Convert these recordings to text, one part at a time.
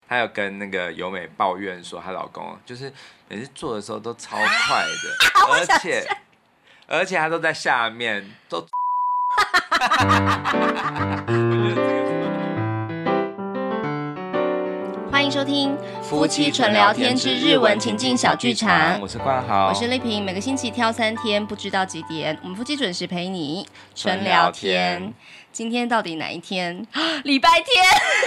她有跟那个由美抱怨说，她老公就是每次做的时候都超快的，而且她都在下面都。 欢迎收听夫妻纯聊天之日文情境小剧场， 我是冠豪， 我是丽萍，每个星期挑3天，不知道几点，我们夫妻准时陪你纯聊天。今天到底哪一天？礼拜天。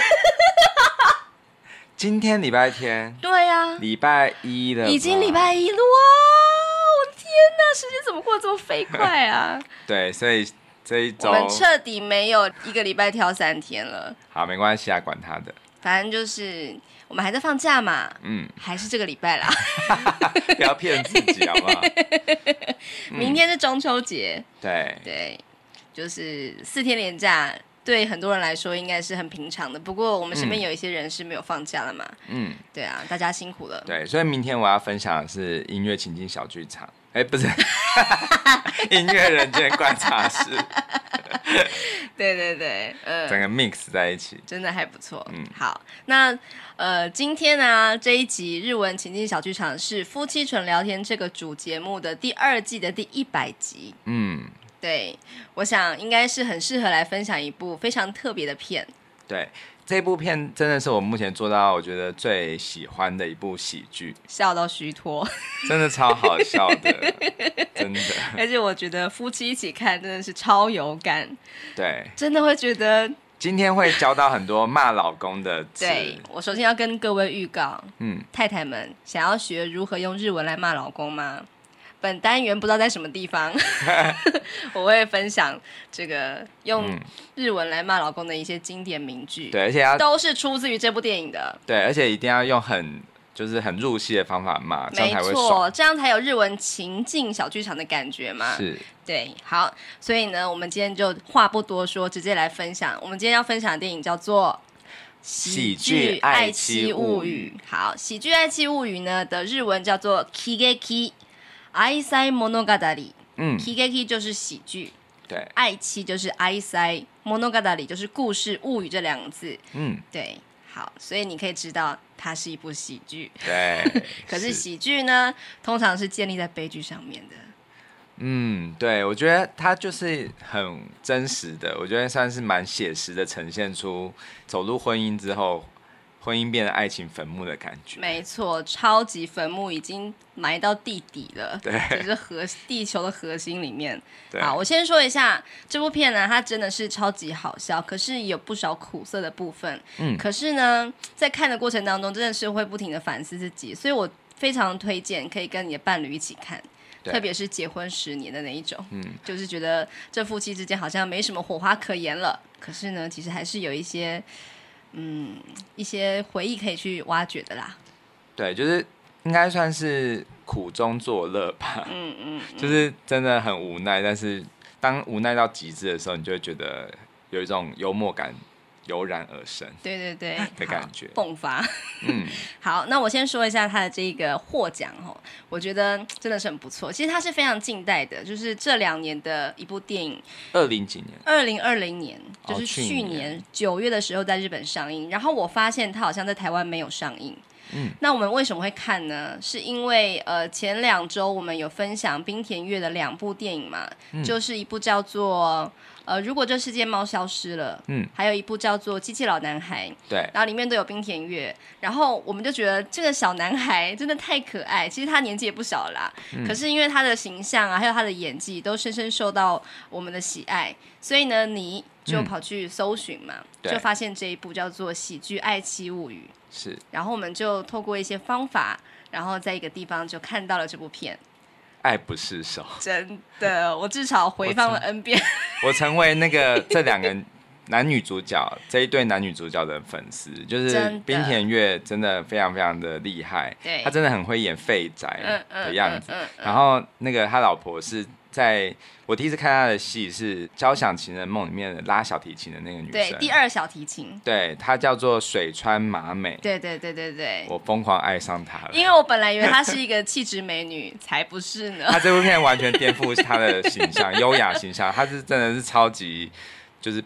今天礼拜天， 对啊， 礼拜一了， 已经礼拜一了哇！我的天哪，时间怎么过得这么飞快啊？ 对，所以这一周我们彻底没有一个礼拜挑3天了。 好，没关系啊，管他的。 反正就是我们还在放假嘛，还是这个礼拜啦。 不要骗自己好不好？ 明天是中秋节， 对， 就是4天连假，对很多人来说应该是很平常的。不过我们身边有一些人是没有放假了嘛，对啊，大家辛苦了。 对，所以明天我要分享的是音乐情境小剧场，不是音乐人间观察室。 对， 整个 mix 在一起， 真的还不错。好，那今天呢这一集日文情境小剧场是夫妻纯聊天这个主节目的第2季的第100集。对，我想应该是很适合来分享一部非常特别的片。 对，这部片真的是我目前做到我觉得最喜欢的一部喜剧， 笑到虚脱， 真的超好笑的，真的。 而且我觉得夫妻一起看真的是超有感， 对， 真的会觉得今天会教到很多骂老公的词。 对，我首先要跟各位预告，太太们想要学如何用日文来骂老公吗？本单元不知道在什么地方我会分享这个用日文来骂老公的一些经典名句， 对，而且都是出自于这部电影的。 对，而且一定要用很入戏的方法骂，这样才会爽。 没错，这样才有日文情境小剧场的感觉嘛。 是， 对，好，所以呢，我们今天就话不多说，直接来分享。我们今天要分享的电影叫做《喜剧爱妻物语》。好，《喜剧爱妻物语》呢的日文叫做 Kigeki愛妻物語。Kigeki 就是喜剧， 对， 愛妻就是愛妻，物語就是故事物语这2个字。对，好，所以你可以知道它是一部喜剧。 对， 可是喜剧呢，通常是建立在悲剧上面的。 对，我觉得它就是很真实的，我觉得算是蛮写实的呈现出走入婚姻之后，婚姻变成爱情坟墓的感觉。 没错，超级坟墓已经埋到地底了， 对， 就是地球的核心里面。 对， 好，我先说一下这部片呢，它真的是超级好笑，可是有不少苦涩的部分。可是呢，在看的过程当中，真的是会不停的反思自己，所以我非常推荐可以跟你的伴侶一起看。特别是结婚10年的那一种，就是觉得这夫妻之间好像没什么火花可言了，可是呢，其实还是有一些回忆可以去挖掘的啦。 对，就是应该算是苦中作乐吧。就是真的很无奈，但是当无奈到极致的时候，你就会觉得有一种幽默感油然而生， 对的感觉迸发。好，那我先说一下他的这个获奖我觉得真的是很不错。其实它是非常近代的，就是这2年的一部电影。 20几年 ，2020年，就是去年9月的时候在日本上映。然后我发现它好像在台湾没有上映。那我们为什么会看呢？是因为前2周我们有分享滨田岳的2部电影嘛，就是一部叫做如果这世界猫消失了，还有一部叫做机器老男孩， 对， 然后里面都有滨田岳，然后我们就觉得这个小男孩真的太可爱，其实他年纪也不小了啦，可是因为他的形象啊，还有他的演技都深深受到我们的喜爱，所以呢，你就跑去搜寻嘛，就发现这一部叫做《喜剧爱妻物语》， 是， 然后我们就透过一些方法，然后在一个地方就看到了这部片。 爱不释手， 真的，我至少回放了 N 遍。 我成为那个这2个男女主角这一对男女主角的粉丝，就是滨田岳真的非常非常的厉害，他真的很会演废宅的样子。然后那个他老婆是在我第一次看他的戏是《交响情人梦》里面的拉小提琴的那个女生， 对，第2小提琴， 对，她叫做水川麻美。 对， 我疯狂爱上她了， 因为我本来以为她是一个气质美女，才不是呢。 她这部片完全颠覆她的形象，优雅形象，她是真的是超级就是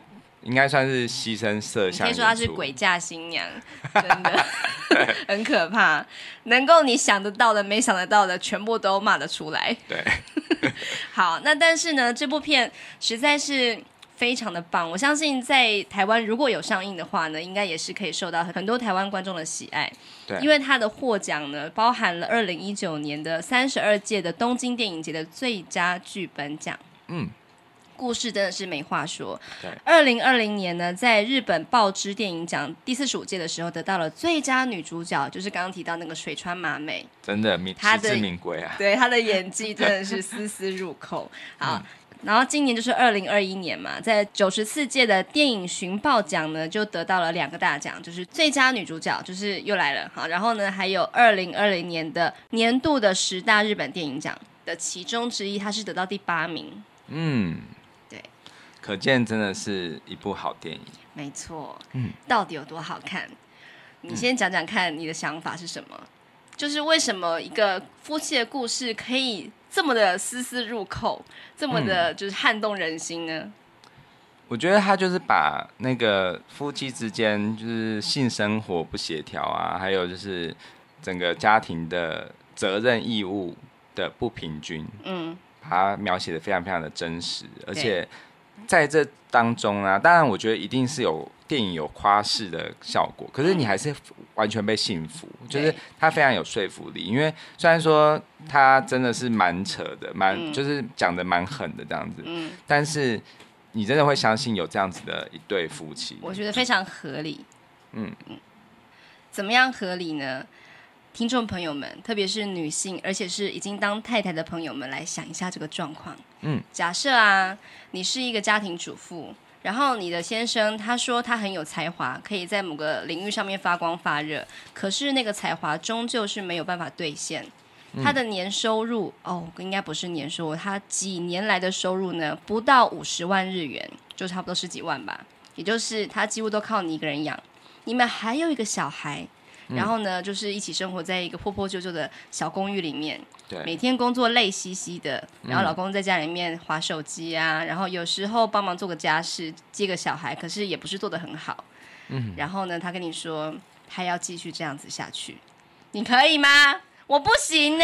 应该算是牺牲色相。 你可以说她是鬼嫁新娘，真的很可怕。能够你想得到的、没想得到的，全部都骂得出来。 对， 好，那但是呢，这部片实在是非常的棒，我相信在台湾如果有上映的话呢，应该也是可以受到很多台湾观众的喜爱。 对， 因为它的获奖呢，包含了2019年的32届的东京电影节的最佳剧本奖。故事真的是没话说。2020年呢，在日本报知电影奖第45届的时候，得到了最佳女主角，就是刚刚提到那个水川麻美， 真的实至名归啊！ 对，她的演技真的是丝丝入扣。好。然后今年就是2021年嘛，在94届的电影寻报奖呢，就得到了2个大奖，就是最佳女主角，就是又来了。好，然后呢，还有2020年的年度的10大日本电影奖的其中之一，她是得到第8名。对， 可见真的是一部好电影。 没错。到底有多好看？你先讲讲看，你的想法是什么？就是为什么一个夫妻的故事可以这么的丝丝入扣，这么的就是撼动人心呢？ 我觉得他就是把那个夫妻之间就是性生活不协调啊，还有就是整个家庭的责任义务的不平均，把它描写的非常非常的真实，而且在这当中啊，当然我觉得一定是有电影有夸饰的效果，可是你还是完全被信服，就是它非常有说服力。因为虽然说它真的是蛮扯的，就是讲的蛮狠的这样子，但是你真的会相信有这样子的一对夫妻， 我觉得非常合理。怎么样合理呢？听众朋友们，特别是女性，而且是已经当太太的朋友们，来想一下这个状况。假设啊，你是一个家庭主妇，然后你的先生他说他很有才华，可以在某个领域上面发光发热，可是那个才华终究是没有办法兑现。他的年收入应该不是年收入，他几年来的收入呢，不到50万日元，就差不多10几万吧，也就是他几乎都靠你一个人养。你们还有一个小孩。然后呢，就是一起生活在一个破破旧旧的小公寓里面，每天工作累兮兮的，然后老公在家里面滑手机啊，然后有时候帮忙做个家事，接个小孩，可是也不是做得很好。然后呢，他跟你说他要继续这样子下去，你可以吗？我不行呢。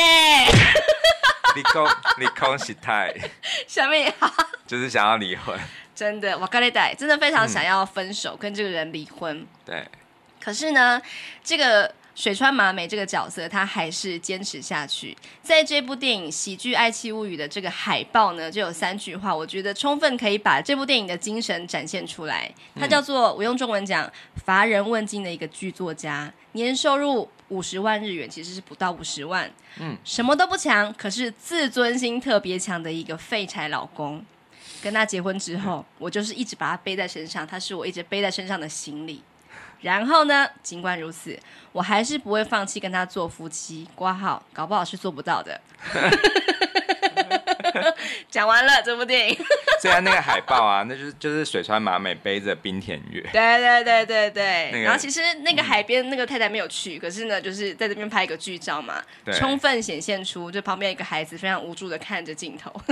你空喜太， 下面就是想要离婚， 真的，我跟你讲，真的非常想要分手，跟这个人离婚。 对。 可是呢，这个水川麻美这个角色，她还是坚持下去。在这部电影《喜剧爱妻物语》的这个海报呢，就有3句话，我觉得充分可以把这部电影的精神展现出来。它叫做，我用中文讲，乏人问津的一个剧作家，年收入50万日元，其实是不到50万。什么都不强，可是自尊心特别强的一个废柴老公。跟他结婚之后，我就是一直把他背在身上，他是我一直背在身上的行李。然后呢，尽管如此，我还是不会放弃跟他做夫妻。括号搞不好是做不到的。讲完了这部电影。 虽然那个海报啊，那就是水川麻美背着滨田月。 对。然后其实那个海边那个太太没有去，可是呢，就是在这边拍一个剧照嘛，充分显现出就旁边一个孩子非常无助的看着镜头。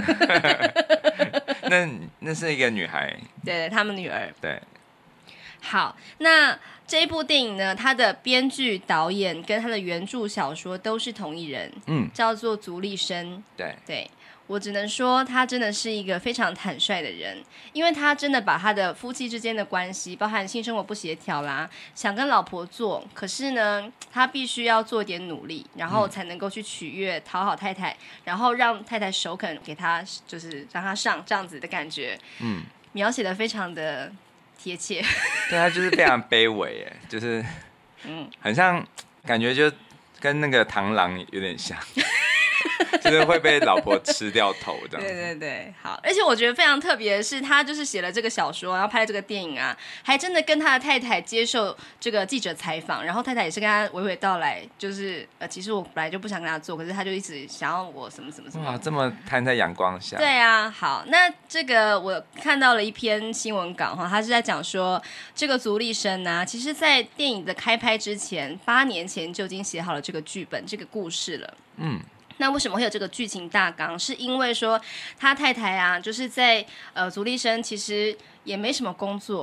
那是一个女孩。 对，他们女儿。 对。 好，那这一部电影呢，它的编剧、导演跟它的原著小说都是同一人，叫做足利生。对，我只能说他真的是一个非常坦率的人，因为他真的把他的夫妻之间的关系，包含性生活不协调啦，想跟老婆做，可是呢，他必须要做一点努力，然后才能够去取悦、讨好太太，然后让太太首肯给他，就是让他上这样子的感觉。描写的非常的贴切。 对，他就是非常卑微耶，就是很像，感觉就跟那个螳螂有点像。就是会被老婆吃掉头这样。 对，好，而且我觉得非常特别的是，他就是写了这个小说，然后拍了这个电影啊，还真的跟他的太太接受这个记者采访，然后太太也是跟他娓娓道来，就是其实我本来就不想跟他做，可是他就一直想要我什么。 哇，这么摊在阳光下。 对啊，好，那这个我看到了一篇新闻稿哈，他是在讲说这个足利生啊，其实在电影的开拍之前8年前就已经写好了这个剧本这个故事了。那为什么会有这个剧情大纲？是因为说他太太啊，就是在足利生其实也没什么工作，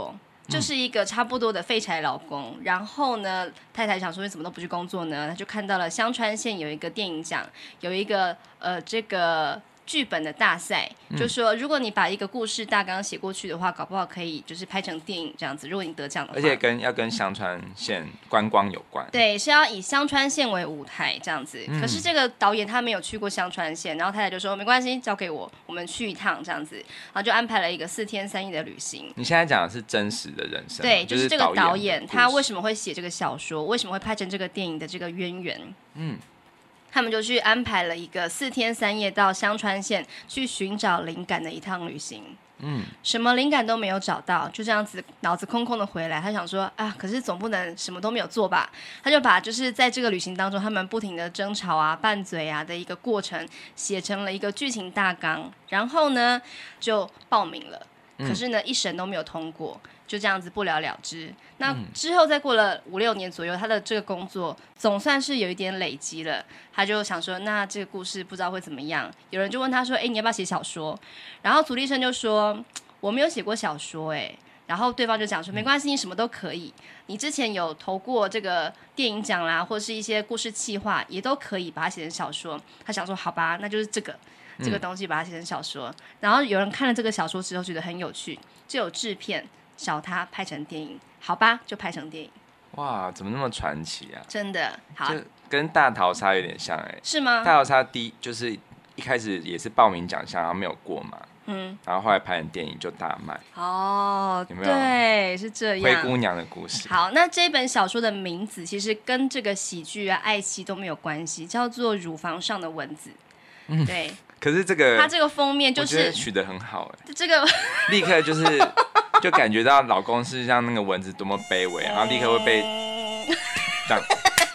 就是一个差不多的废柴老公。然后呢，太太想说你怎么都不去工作呢？他就看到了香川县有一个电影奖，有一个这个剧本的大赛，就说如果你把一个故事大纲写过去的话，搞不好可以就是拍成电影这样子。如果你得奖的话， 而且要跟香川县观光有关。 对，是要以香川县为舞台这样子。可是这个导演他没有去过香川县，然后太太就说没关系，交给我，我们去一趟这样子。然后就安排了一个4天3夜的旅行。 你现在讲的是真实的人生， 对，就是这个导演他为什么么会写这个小说，为什么会拍成这个电影的这个渊源。他们就去安排了一个4天3夜到香川县去寻找灵感的一趟旅行。什么灵感都没有找到，就这样子脑子空空的回来。他想说啊，可是总不能什么都没有做吧？他就把就是在这个旅行当中他们不停的争吵啊、拌嘴啊的一个过程写成了一个剧情大纲，然后呢就报名了。可是呢，一审都没有通过，就这样子不了了之。那之后再过了5、6年左右，他的这个工作总算是有一点累积了。他就想说，那这个故事不知道会怎么样。有人就问他说：“你要不要写小说？”然后足利生就说：“我没有写过小说。”然后对方就讲说：“没关系，你什么都可以。你之前有投过这个电影奖啦，或是一些故事企划，也都可以把它写成小说。”他想说：“好吧，那就是这个东西把它写成小说。”然后有人看了这个小说之后觉得很有趣，就有制片找他拍成电影。好吧，就拍成电影。 哇，怎么那么传奇啊？ 真的好， 就跟大逃杀有点像是吗？ 大逃杀就是一开始也是报名奖项，然后没有过嘛，然后后来拍成电影就大卖。 哦， 有没有？ 对，是这样。 灰姑娘的故事。 好，那这本小说的名字其实跟这个喜剧啊、爱妻都没有关系，叫做《乳房上的蚊子》。对。 可是它这个封面就是取得很好这个立刻就感觉到老公是像那个蚊子多么卑微，然后立刻会被这样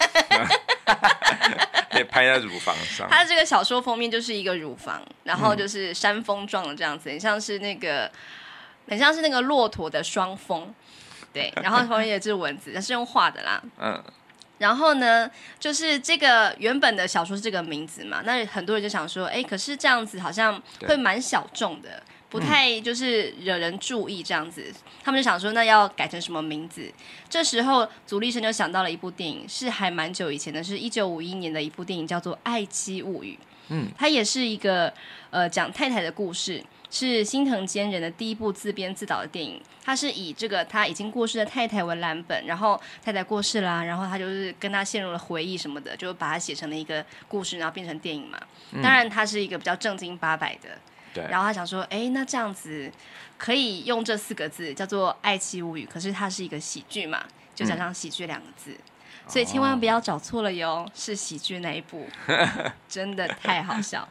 被拍在乳房上。 他这个小说封面就是一个乳房，然后就是山峰状的这样子，很像是那个骆驼的双峰，对，然后后面也是蚊子，它是用画的啦，然后呢，就是这个原本的小说是这个名字嘛，那很多人就想说，可是这样子好像会蛮小众的，不太就是惹人注意这样子，他们就想说，那要改成什么名字？这时候足利生就想到了一部电影，是还蛮久以前的，是1951年的一部电影，叫做《爱妻物语》。它也是一个讲太太的故事。是新藤坚人的第一部自编自导的电影，他是以这个他已经过世的太太为蓝本，然后太太过世啦，然后他就是跟他陷入了回忆什么的，就把它写成了一个故事，然后变成电影嘛。当然，他是一个比较正经八百的。对。然后他想说，那这样子可以用这4个字叫做《爱妻物语》，可是它是一个喜剧嘛，就加上喜剧2个字。所以千万不要找错了哟，是喜剧那一部，真的太好笑。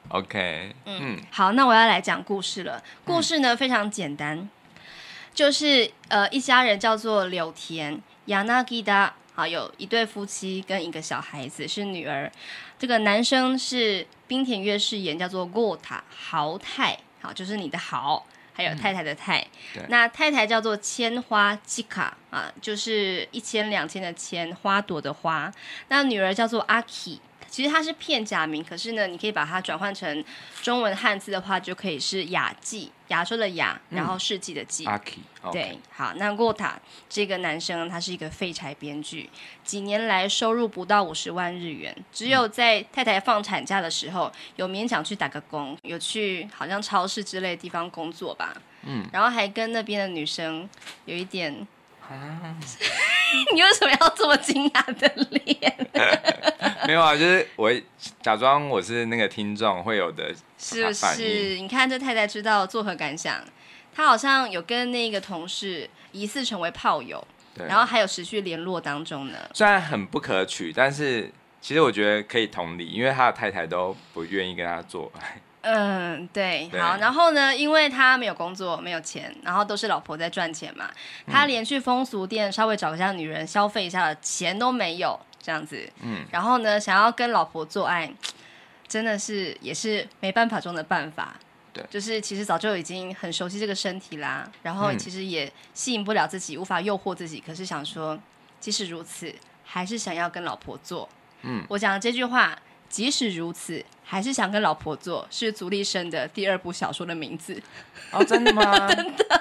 OK， 好，那我要来讲故事了。故事呢非常简单，就是一家人叫做柳田 Yanagida， 好，有一对夫妻跟一个小孩子是女儿。这个男生是滨田岳饰演，叫做Gota豪太，好，就是你的豪，还有太太的太。那太太叫做千花纪卡啊，就是1000、2000的千，花朵的花。那女儿叫做阿 K。其实它是片假名，可是呢，你可以把它转换成中文汉字的话，就可以是雅纪，亚洲的雅，然后世纪的纪。对，好，那Gota这个男生他是一个废柴编剧，几年来收入不到50万日元，只有在太太放产假的时候，有勉强去打个工，有去好像超市之类的地方工作吧。然后还跟那边的女生有一点。你为什么要这么惊讶的脸？ 没有啊，就是我假装我是那个听众会有的是不是？你看这太太知道作何感想？她好像有跟那个同事疑似成为炮友，然后还有持续联络当中呢。 虽然很不可取，但是其实我觉得可以同理，因为他的太太都不愿意跟他做爱。 对，好，然后呢，因为他没有工作，没有钱，然后都是老婆在赚钱嘛，他连去风俗店稍微找一下女人消费一下的钱都没有，这样子，然后呢，想要跟老婆做爱，真的是也是没办法中的办法，对，就是其实早就已经很熟悉这个身体啦，然后其实也吸引不了自己，无法诱惑自己，可是想说，即使如此，还是想要跟老婆做，我讲的这句话。即使如此，还是想跟老婆做，是足利生的第2部小说的名字。 哦，真的吗？ 真的。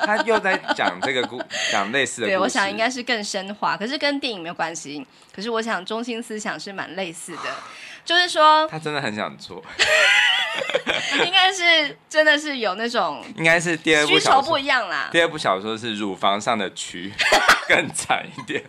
他又在讲这个讲类似的故事。 对，我想应该是更深化，可是跟电影没有关系。可是我想中心思想是蛮类似的，就是说他真的很想做。 应该是真的是有那种， 应该是第二部需求不一样啦。 第二部小说是乳房上的蛆更惨一点。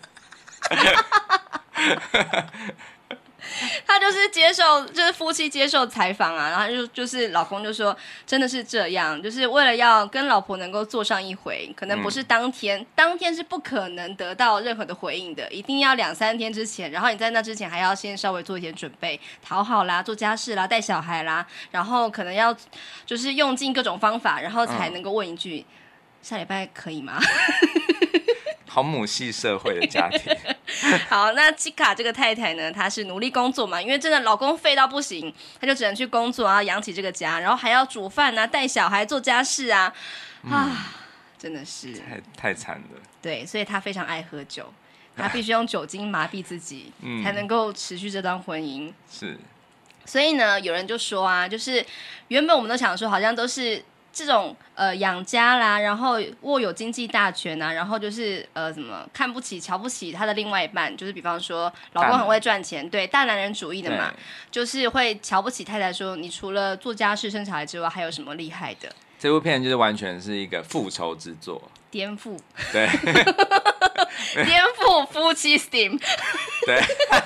他就是接受，就是夫妻接受采访啊，然后就是老公就说，真的是这样，就是为了要跟老婆能够做上一回，可能不是当天是不可能得到任何的回应的，一定要2-3天之前，然后你在那之前还要先稍微做一点准备，讨好啦，做家事啦，带小孩啦，然后可能要就是用尽各种方法，然后才能够问一句，下礼拜可以吗？ 好母系社会的家庭。 好，那基卡这个太太呢，她是努力工作嘛，因为真的老公废到不行，她就只能去工作啊，养起这个家，然后还要煮饭啊，带小孩，做家事啊，真的是太惨了。 对，所以她非常爱喝酒，她必须用酒精麻痹自己，才能够持续这段婚姻。 是， 所以呢，有人就说啊，就是原本我们都想说，好像都是这种养家啦，然后握有经济大权啊，然后就是什么看不起、瞧不起他的另外一半，就是比方说老公很会赚钱，对，大男人主义的嘛，就是会瞧不起太太说，你除了做家事、生小孩之外，还有什么厉害的？ 这部片就是完全是一个复仇之作， 颠覆， 对， 颠覆夫妻 Steam， 对，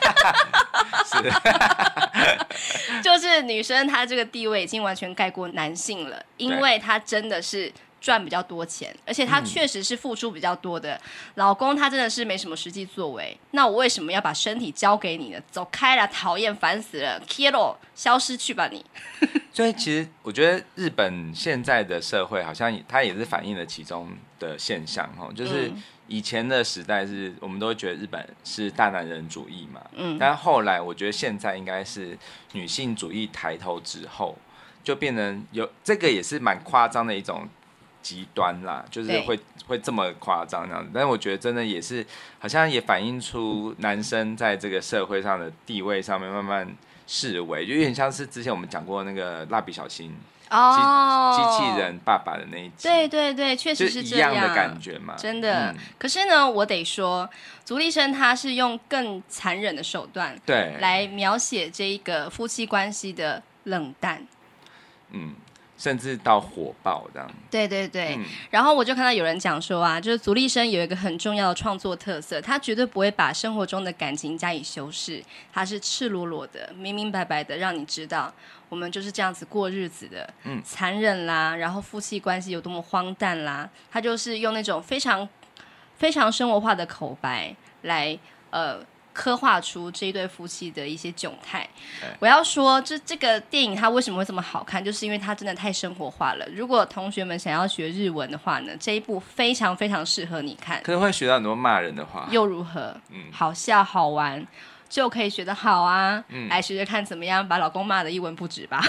是，就是女生她这个地位已经完全盖过男性了，因为她真的是赚比较多钱，而且她确实是付出比较多的。老公他真的是没什么实际作为，那我为什么要把身体交给你呢？走开啦，讨厌，烦死了 ，Kiro， 消失去吧你。 所以其实我觉得日本现在的社会好像它也是反映了其中的现象，就是以前的时代是我们都会觉得日本是大男人主义嘛，但后来我觉得现在应该是女性主义抬头之后，就变成有这个也是蛮夸张的一种极端啦，就是会这么夸张这样子。但是我觉得真的也是好像也反映出男生在这个社会上的地位上面慢慢式微，就有点像是之前我们讲过那个蜡笔小新机器人爸爸的那一集， 对对对，确实是这样， 一样的感觉嘛， 真的。可是呢，我得说，足利生他是用更残忍的手段， 对， 来描写这一个夫妻关系的冷淡， 甚至到火爆这样。 对对对，然后我就看到有人讲说啊，就是足利生有一个很重要的创作特色，他绝对不会把生活中的感情加以修饰，他是赤裸裸的、明明白白的，让你知道我们就是这样子过日子的，残忍啦，然后夫妻关系有多么荒诞啦，他就是用那种非常非常生活化的口白来刻画出这一对夫妻的一些窘态。我要说这个电影它为什么会这么好看，就是因为它真的太生活化了。如果同学们想要学日文的话呢，这一部非常非常适合你看， 可能会学到很多骂人的话， 又如何？好笑好玩就可以学得好啊，来学学看怎么样把老公骂得一文不值吧。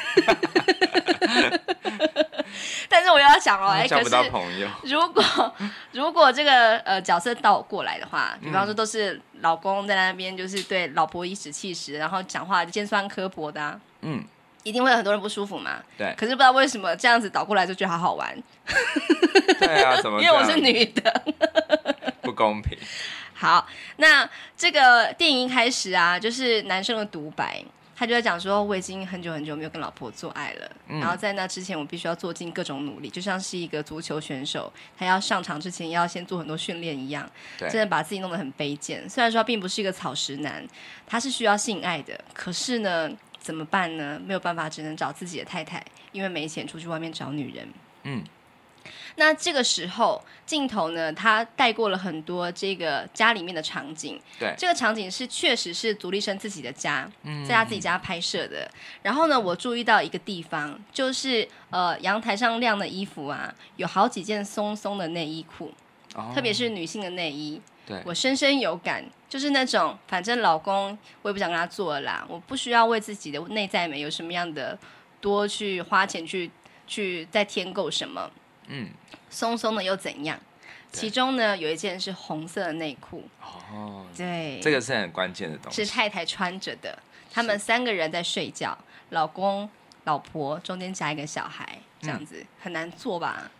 但是我要讲哦， 交不到朋友。 如果这个角色倒过来的话，比方说都是老公在那边就是对老婆颐指气使，然后讲话尖酸刻薄的啊，一定会有很多人不舒服嘛。 对。 可是不知道为什么这样子倒过来就觉得好好玩。 对啊，怎么？ 因为我是女的。 不公平。 好，那这个电影一开始啊，就是男生的独白。他就在讲说，我已经很久很久没有跟老婆做爱了，然后在那之前我必须要做尽各种努力，就像是一个足球选手，他要上场之前要先做很多训练一样，真的把自己弄得很卑贱。虽然说他并不是一个草食男，他是需要性爱的，可是呢怎么办呢？没有办法，只能找自己的太太，因为没钱出去外面找女人。那这个时候镜头呢，他带过了很多这个家里面的场景。 对， 这个场景是确实是足利生自己的家，在他自己家拍摄的。然后呢，我注意到一个地方，就是阳台上晾的衣服啊，有好几件松松的内衣裤，特别是女性的内衣。 对，我深深有感，就是那种反正老公我也不想跟他做了啦，我不需要为自己的内在美有什么样的多去花钱去再添购什么。松松的又怎样？其中呢有一件是红色的内裤。对， 这个是很关键的东西， 是太太穿着的。他们3个人在睡觉，老公、老婆中间夹一个小孩，这样子很难做吧？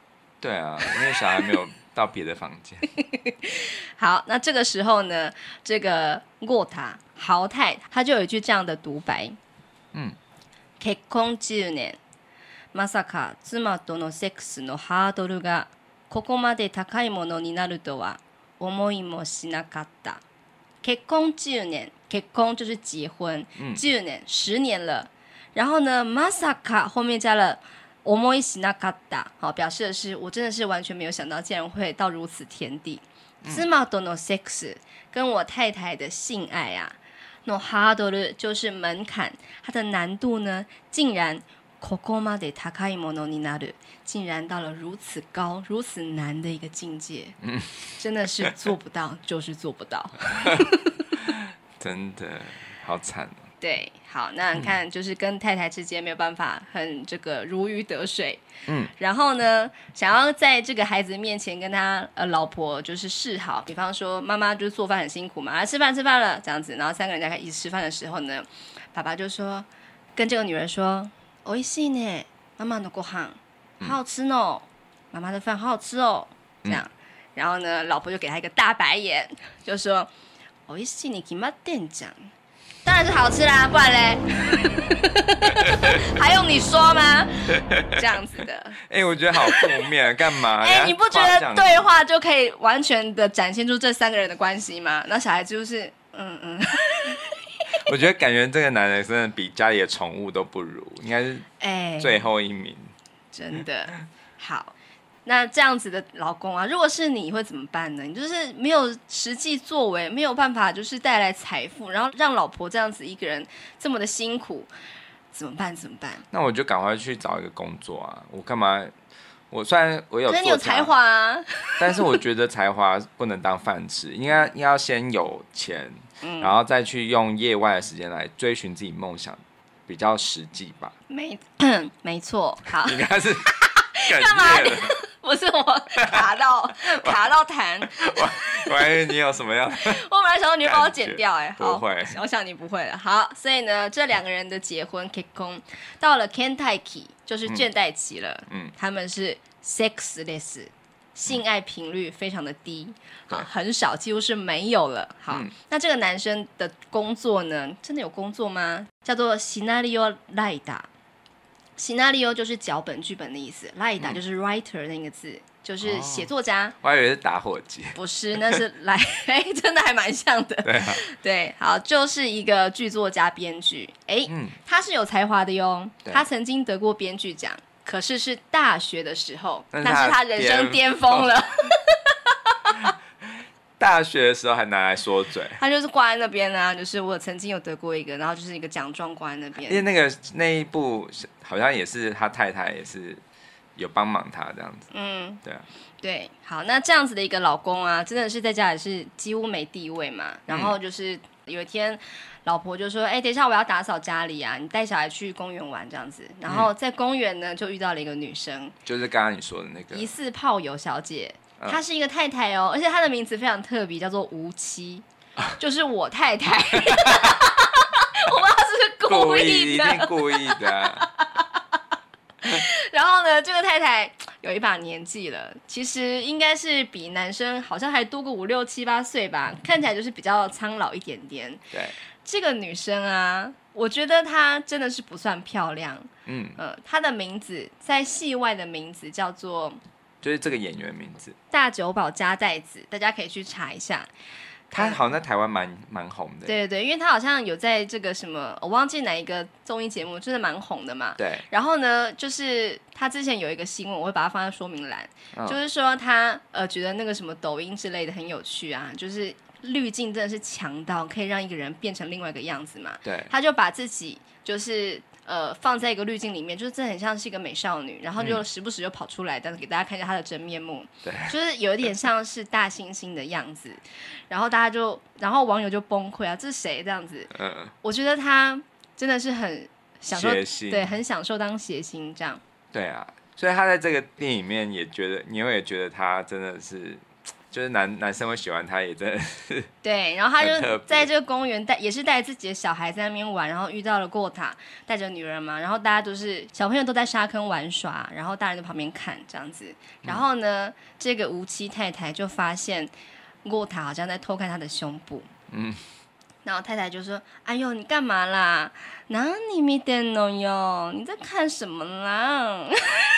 对啊，因为小孩没有到别的房间。 好，那这个时候呢，这个过塔豪太他就有一句这样的独白，結婚10年まさか妻とのセックスのハードルがここまで高いものになるとは思いもしなかった。結婚10年，結婚就是结婚，10年10年了。然后呢，まさか后面加了思いしなかった，好，表示的是我真的是完全没有想到，竟然会到如此田地。妻とのセックス跟我太太的性爱啊，のハードル就是门槛，它的难度呢，竟然ここまで高いものになる，竟然到了如此高、如此难的一个境界，真的是做不到，就是做不到， 真的好惨哦。 对，好，那你看，就是跟太太之间没有办法很这个如鱼得水，然后呢，想要在这个孩子面前跟他老婆就是示好，比方说妈妈就是做饭很辛苦嘛，吃饭了这样子，然后3个人在一起吃饭的时候呢，爸爸就说跟这个女人说，おいしいね，妈妈のご飯好好吃呢，妈妈的饭好好吃哦，这样，然后呢，老婆就给他一个大白眼，就说おいしいに決まってんじゃん。当然是好吃啦，不然嘞，还用你说吗？这样子的， 我觉得好负面，干嘛？ 你不觉得对话就可以完全的展现出这3个人的关系吗？那小孩子就是我觉得感觉这个男人真的比家里的宠物都不如，应该是最后一名， 真的好。那这样子的老公啊，如果是你会怎么办呢？你就是没有实际作为，没有办法就是带来财富，然后让老婆这样子一个人这么的辛苦，怎么办？ 那我就赶快去找一个工作啊！我干嘛？我虽然我有， 可是你有才华啊， 但是我觉得才华不能当饭吃，应该要先有钱，然后再去用业外的时间来追寻自己梦想，比较实际吧。 没错，好， 应该是干嘛？不是我卡到痰， 我还以为你有什么样？ 我本来想说你会把我剪掉， 不会， 我想你不会了。好，所以呢，这2个人的结婚結婚到了 Kentaki 就是倦怠期了，他们是 sexless， 性爱频率非常的低，很少，几乎是没有了。好，那这个男生的工作呢，真的有工作吗？叫做 scenario writer。Scenario 就是脚本、剧本的意思，ライター就是 writer 那个字，就是写作家。 我还以为是打火机， 不是，那是真的还蛮像的。对，好，就是一个剧作家、编剧。他是有才华的哟，他曾经得过编剧奖，可是是大学的时候，那是他人生巅峰了。 大学的时候还拿来说嘴， 他就是挂在那边啊，就是我曾经有得过一个，然后就是一个奖状挂在那边。 因为那一部好像也是他太太也是有帮忙他这样子。对啊， 对，好，那这样子的一个老公啊，真的是在家里是几乎没地位嘛。然后就是有一天，老婆就说：“等一下我要打扫家里啊，你带小孩去公园玩这样子。”然后在公园呢，就遇到了一个女生， 就是刚刚你说的那个疑似炮友小姐。她是一个太太哦，而且她的名字非常特别，叫做无妻，就是我太太。我不知道是故意的， 一定故意的。 然后呢，这个太太有一把年纪了，其实应该是比男生好像还多个5、6、7、8岁吧，看起来就是比较苍老一点点。 对， 这个女生啊，我觉得她真的是不算漂亮。她的名字在戏外的名字叫做。 就是这个演员名字大久保加代子，大家可以去查一下。 他好像在台湾蛮红的。 对，因为他好像有在这个什么，我忘记哪一个综艺节目，真的蛮红的嘛。 对。 然后呢，就是他之前有一个新闻，我会把它放在说明栏，就是说他觉得那个什么抖音之类的很有趣啊，就是滤镜真的是强到可以让一个人变成另外一个样子嘛。 对。 他就把自己就是放在一个滤镜里面，就是真的很像是一个美少女，然后就时不时就跑出来，但是给大家看一下她的真面目， 对， 就是有一点像是大猩猩的样子，然后然后网友就崩溃啊，这是谁这样子？我觉得他真的是很享受，对，很享受当谐星这样。 对啊，所以他在这个电影里面也觉得，你会觉得他真的是就是男生会喜欢他，也真的是对。然后他就在这个公园也是带自己的小孩在那边玩，然后遇到了过塔，带着女人嘛，然后大家都是小朋友都在沙坑玩耍，然后大人在旁边看这样子。然后呢，这个无妻太太就发现过塔好像在偷看他的胸部，然后太太就说：“哎呦，你干嘛啦？哪里見てんのよ？你在看什么啦？”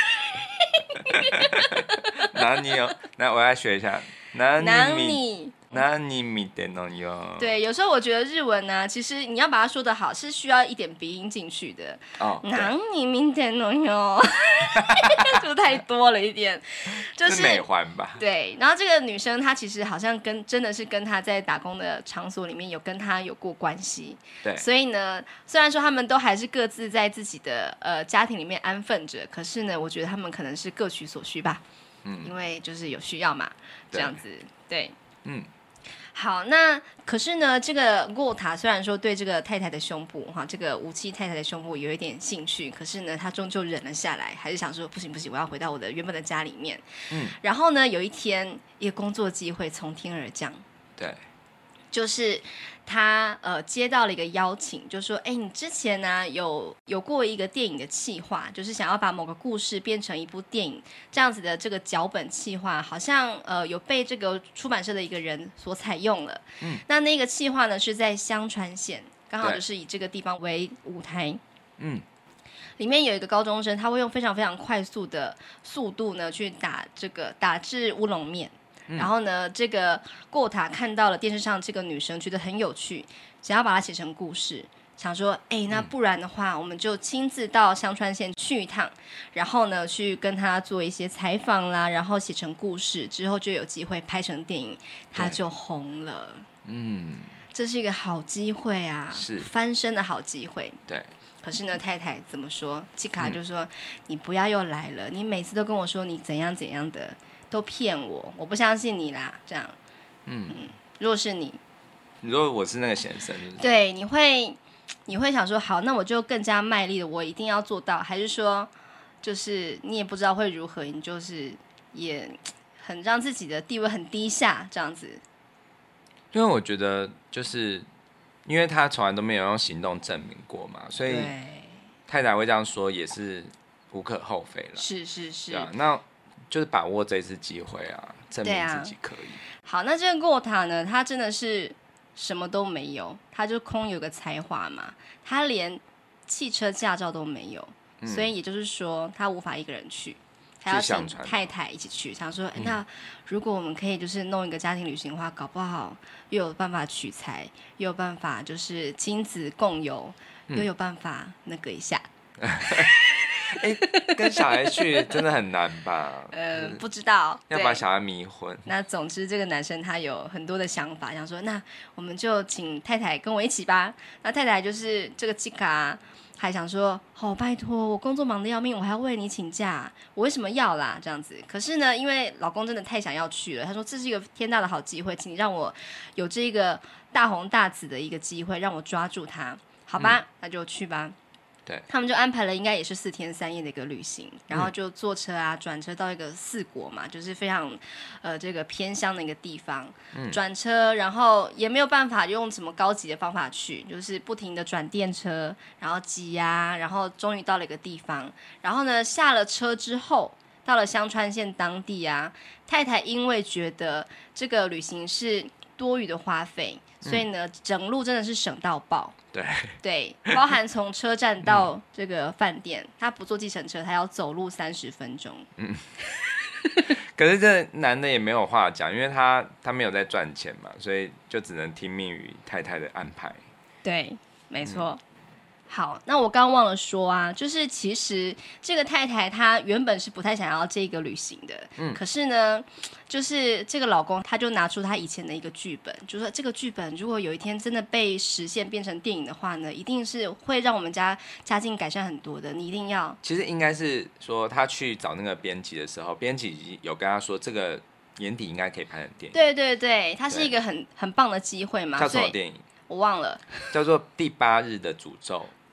哪里有？那我来学一下。哪里見てんのよ？ 对，有时候我觉得日文呢，其实你要把它说得好，是需要一点鼻音进去的。哪里見てんのよ？就太多了一点，就是美环吧。 对，然后这个女生她其实好像真的是跟她在打工的场所里面跟她有过关系。 对， 所以呢，虽然说他们都还是各自在自己的家庭里面安分着，可是呢，我觉得他们可能是各取所需吧。因为就是有需要嘛，这样子。对，好，那可是呢，这个过塔虽然说对这个太太的胸部这个无妻太太的胸部有一点兴趣，可是呢，他终究忍了下来，还是想说不行，我要回到我的原本的家里面。然后呢，有一天一个工作机会从天而降， 对， 就是他接到了一个邀请，就说：“哎，你之前呢有过一个电影的企划，就是想要把某个故事变成一部电影这样子的这个脚本企划，好像有被这个出版社的一个人所采用了。那个企划呢是在香川县，刚好就是以这个地方为舞台。里面有一个高中生，他会用非常非常快速的速度呢去打制乌龙面。”然后呢，这个过塔看到了电视上这个女生，觉得很有趣，想要把它写成故事，想说，那不然的话，我们就亲自到香川县去一趟，然后呢，去跟他做一些采访啦，然后写成故事，之后就有机会拍成电影，他就红了。这是一个好机会啊，是翻身的好机会。 对。 可是呢，太太怎么说？季卡就说：“你不要又来了，你每次都跟我说你怎样怎样的。”都骗我不相信你啦，这样。如果是你如果我是那个先生， 对，你会想说，好，那我就更加卖力的，我一定要做到，还是说，就是你也不知道会如何，你就是也很让自己的地位很低下，这样子。 因为我觉得，就是因为他从来都没有用行动证明过嘛，所以太太会这样说也是无可厚非了。 是，对啊，那。就是把握这次机会啊，证明自己可以。 好，那这个过塔呢，他真的是什么都没有，他就空有个才华嘛，他连汽车驾照都没有，所以也就是说他无法一个人去，他要请太太一起去。想说，那如果我们可以就是弄一个家庭旅行的话，搞不好又有办法取材，又有办法就是亲子共游，又有办法那个一下。 跟小孩去真的很难吧？ 不知道， 要把小孩迷昏。那总之，这个男生他有很多的想法，想说，那我们就请太太跟我一起吧。那太太就是这个吉卡，还想说，拜托，我工作忙得要命，我还要为你请假，我为什么要啦？这样子。可是呢，因为老公真的太想要去了，他说这是一个天大的好机会，请你让我有这个大红大紫的一个机会，让我抓住它，好吧？那就去吧。 对， 他们就安排了应该也是4天3夜的一个旅行，然后就坐车啊转车到一个4国嘛，就是非常这个偏乡的一个地方，转车，然后也没有办法用什么高级的方法去，就是不停的转电车，然后挤啊，然后终于到了一个地方，然后呢下了车之后到了香川县当地啊，太太因为觉得这个旅行是多余的花费，所以呢整路真的是省到爆。对，包含从车站到这个饭店，他不坐计程车，他要走路30分钟。 可是这男的也没有话讲，因为他没有在赚钱嘛，所以就只能听命于太太的安排。 对，没错。好，那我刚忘了说啊，就是其实这个太太她原本是不太想要这个旅行的，可是呢，就是这个老公他就拿出他以前的一个剧本，就说这个剧本如果有一天真的被实现变成电影的话呢，一定是会让我们家境改善很多的，你一定要。 其实应该是说他去找那个编辑的时候，编辑有跟他说这个年底应该可以拍成电影。 对，它是一个很棒的机会嘛。 叫什么电影？ 我忘了， 叫做《第8日的诅咒》。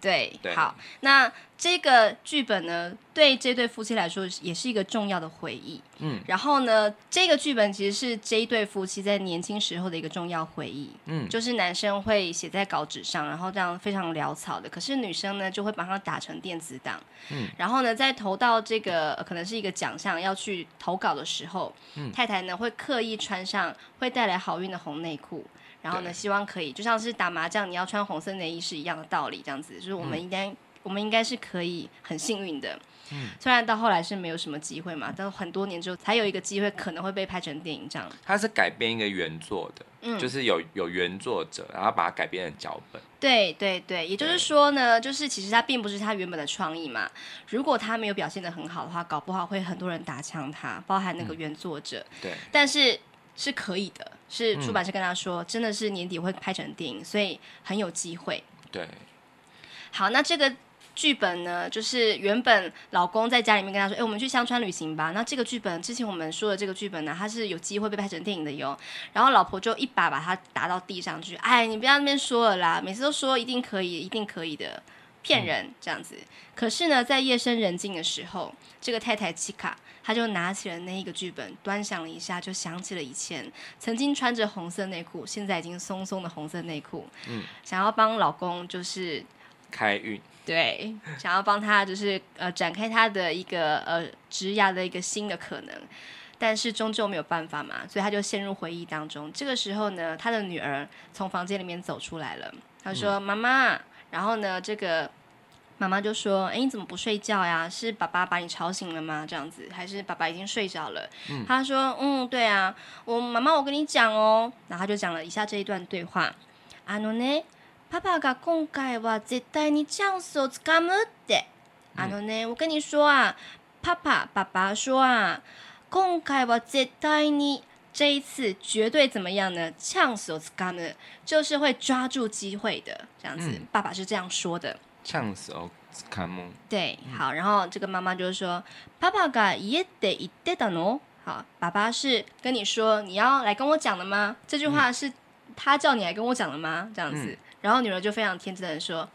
对，好，那这个剧本呢，对这对夫妻来说也是一个重要的回忆。然后呢，这个剧本其实是这一对夫妻在年轻时候的一个重要回忆。就是男生会写在稿纸上，然后这样非常潦草的，可是女生呢就会把它打成电子档。然后呢，在投到这个可能是一个奖项要去投稿的时候，太太呢会刻意穿上会带来好运的红内裤。然后呢，希望可以就像是打麻将你要穿红色内衣是一样的道理，这样子就是我们应该是可以很幸运的。虽然到后来是没有什么机会嘛，但很多年之后才有一个机会可能会被拍成电影这样。 它是改编一个原作的，就是有原作者，然后把它改编成脚本。 对对对，也就是说呢，就是其实它并不是他原本的创意嘛。如果他没有表现得很好的话，搞不好会很多人打枪他，包含那个原作者。对，但是可以的，是出版社跟他说，真的是年底会拍成电影，所以很有机会。对，好，那这个剧本呢，就是原本老公在家里面跟他说，我们去香川旅行吧。那这个剧本之前我们说的这个剧本呢，它是有机会被拍成电影的哟。然后老婆就一把把他打到地上去，你不要那边说了啦，每次都说一定可以，一定可以的，骗人这样子。可是呢，在夜深人静的时候，这个太太七卡，她就拿起了那一个剧本，端详了一下，就想起了以前曾经穿着红色内裤，现在已经松松的红色内裤，想要帮老公就是开运。 对，想要帮他就是展开他的一个职涯的一个新的可能，但是终究没有办法嘛，所以他就陷入回忆当中。这个时候呢，他的女儿从房间里面走出来了，他说：“妈妈。”然后呢，这个妈妈就说：“你怎么不睡觉呀？是爸爸把你吵醒了吗？这样子，还是爸爸已经睡着了？”他说：“对啊，妈妈，我跟你讲哦。”然后他就讲了以下这一段对话：“パパが今回は絶対にチャンスをつかむって。我跟你说啊，爸爸说啊，今回は絶対に这一次绝对怎么样呢？チャンスをつかむ就是会抓住机会的，这样子。爸爸是这样说的。 チャンスをつかむ。 对，好，然后这个妈妈就说，パパが家で言ってたの？好，爸爸是跟你说你要来跟我讲的吗？这句话是他叫你来跟我讲的吗？这样子。然后女儿就非常天真的说：“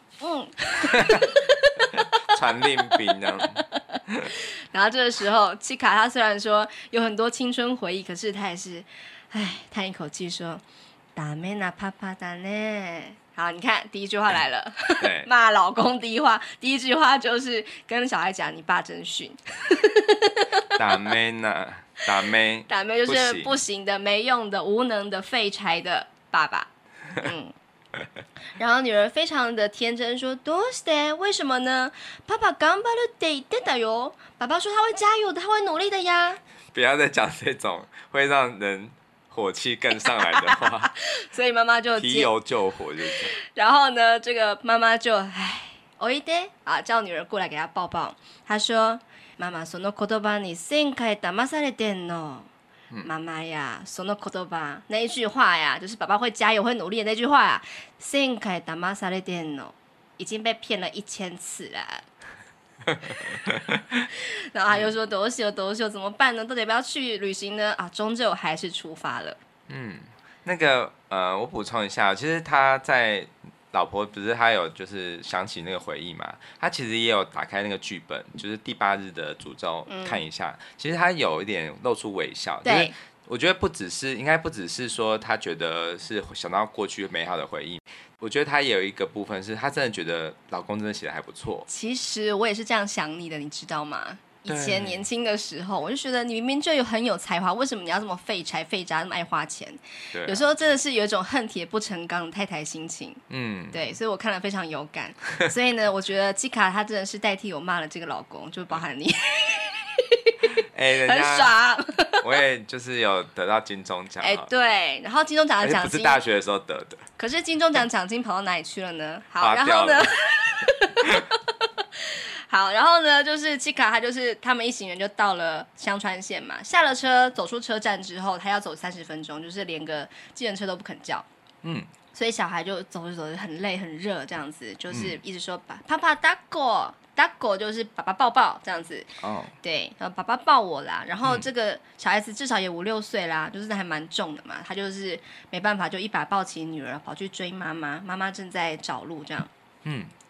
传令兵这样。” 然后这个时候，七卡他虽然说有很多青春回忆，可是他还是叹一口气说：“ダメなパパだね。”好，你看第一句话来了，骂老公第一句话就是跟小孩讲：“你爸真逊。” ダメな，ダメ就是不行的、没用的、无能的、废柴的爸爸。然后女儿非常的天真说：“どうして？为什么呢？パパ頑張るって言ってたよ。爸爸说他会加油的，他会努力的呀。” 不要再讲这种会让人火气更上来的话。 所以妈妈就提油救火，就是这样。 然后呢，这个妈妈就おいで叫女儿过来给她抱抱。她说：“妈妈その言葉に1000回騙されてんの。”妈妈呀，その言葉那一句话呀，就是爸爸会加油会努力的那句话呀，1000回騙されてんの，已经被骗了1000次了。然后他就说どうしよう怎么办呢？到底要不要去旅行呢？终究还是出发了。 那个我补充一下，其实他在老婆不是他有就是想起那个回忆嘛，他其实也有打开那个剧本，就是第8日的诅咒看一下，其实他有一点露出微笑，就是我觉得应该不只是说他觉得是想到过去美好的回忆，我觉得他也有一个部分是他真的觉得老公真的写得还不错。 其实我也是这样想你的，你知道吗？以前年轻的时候，我就觉得你明明就很有才华，为什么你要这么废柴废渣，那么爱花钱？有时候真的是有一种恨铁不成钢的太太心情。对，所以我看了非常有感。所以呢，我觉得基卡她真的是代替我骂了这个老公，就包含你。很爽。 我也就是有得到金钟奖。 对，然后金钟奖的奖金不是大学的时候得的。 可是金钟奖奖金跑到哪里去了呢？好，然后呢？好，然后呢，就是七卡他就是他们一行人就到了香川县嘛，下了车走出车站之后，他要走30分钟，就是连个计程车都不肯叫。所以小孩就走着走着很累很热这样子，就是一直说爸爸抱我，抱我就是爸爸抱抱这样子。对，爸爸抱我啦。然后这个小孩子至少也5、6岁啦，就是还蛮重的嘛，他就是没办法，就一把抱起女儿跑去追妈妈，妈妈正在找路这样。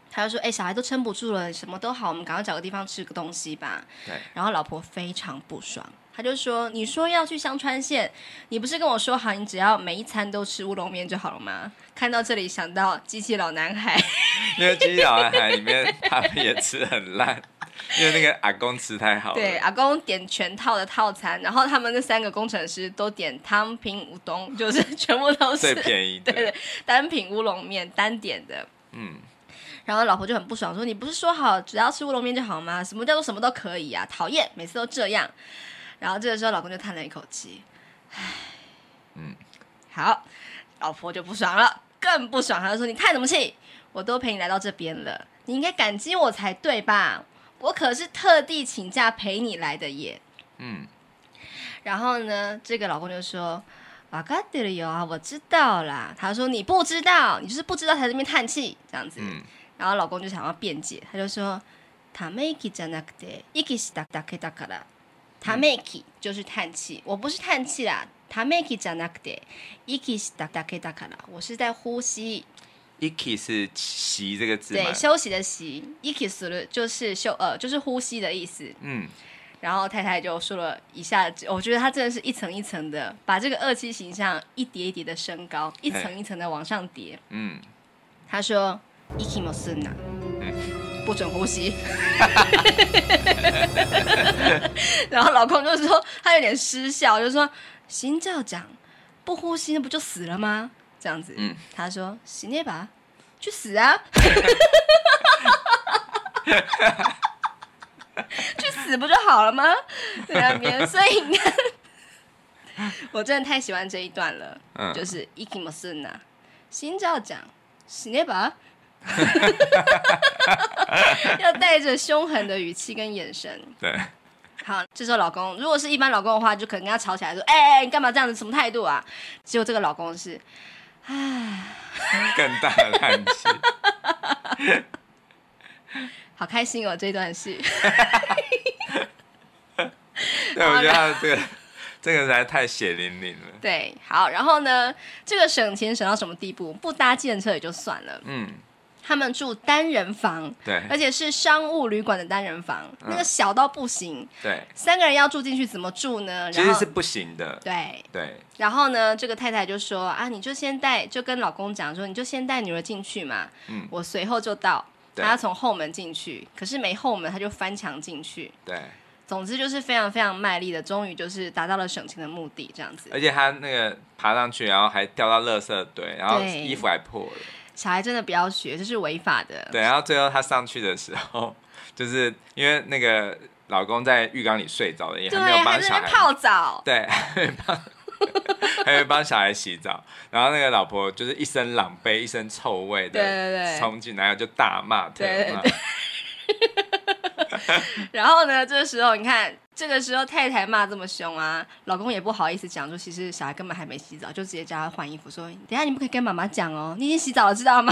他就说：“小孩都撑不住了，什么都好，我们赶快找个地方吃个东西吧。” 对。 然后老婆非常不爽，他就说：“你说要去香川县，你不是跟我说好，你只要每一餐都吃乌龙面就好了吗？”看到这里，想到机器老男孩， 因为机器老男孩里面他们也吃很烂，因为那个阿公吃太好了。 对，阿公点全套的套餐，然后他们那3个工程师都点汤品乌冬，就是全部都是最便宜的， 对，单品乌龙面单点的。然后老婆就很不爽，说：“你不是说好只要吃乌龙面就好吗？什么叫做什么都可以啊？讨厌，每次都这样。”然后这个时候老公就叹了一口气，唉，好，老婆就不爽了，更不爽，他就说：“你叹什么气？我都陪你来到这边了，你应该感激我才对吧？我可是特地请假陪你来的耶。”然后呢，这个老公就说：“わかってるよ啊，我知道啦。”他说：“你不知道，你就是不知道才在这边叹气这样子。”然后老公就想要辩解，他就说：“ため息じゃなくて息しただけだから。ため息就是叹气，我不是叹气啦。ため息じゃなくて息しただけだから，我是在呼吸。 息是息这个字吗？ 对，休息的息。息する就是就是呼吸的意思。然后太太就说了以下，我觉得她真的是一层一层的把这个恶妻形象一叠一叠的升高，一层一层的往上叠。她说。息もすんな，不准呼吸。然后老公就说他有点失笑，就说心照讲不呼吸那不就死了吗？这样子，他说死ねば去死啊，去死不就好了吗？在那边，所以你看，我真的太喜欢这一段了，就是息もすんな，心照讲死ねば。要带着凶狠的语气跟眼神。 对， 好，这时候老公如果是一般老公的话，就可能跟他吵起来说：“你干嘛这样子？什么态度啊？”结果这个老公是，唉， 更大的叹气。 好开心哦，这段戏。 对，我觉得他这个实在太血淋淋了。 对，好，然后呢，这个省钱省到什么地步？不搭计程车也就算了，他们住单人房， 对， 而且是商务旅馆的单人房，那个小到不行， 对 ，3个人要住进去怎么住呢？ 其实是不行的， 对。然后呢，这个太太就说啊，你就先就跟老公讲说，你就先带女儿进去嘛，我随后就到，他要从后门进去，可是没后门，他就翻墙进去， 对。 总之就是非常非常卖力的，终于就是达到了省钱的目的，这样子。 而且他那个爬上去，然后还掉到垃圾堆，然后衣服还破了。 小孩真的不要学，这是违法的。 对，然后最后他上去的时候，就是因为那个老公在浴缸里睡着了，也还没有帮小孩泡澡， 对，还没帮小孩洗澡，然后那个老婆就是一身狼狈、一身臭味的冲进来，就大骂特骂。 然后呢，这个时候你看，这个时候太太骂这么凶啊，老公也不好意思讲，说其实小孩根本还没洗澡，就直接叫他换衣服，说等一下你不可以跟妈妈讲哦，你已经洗澡了，知道吗？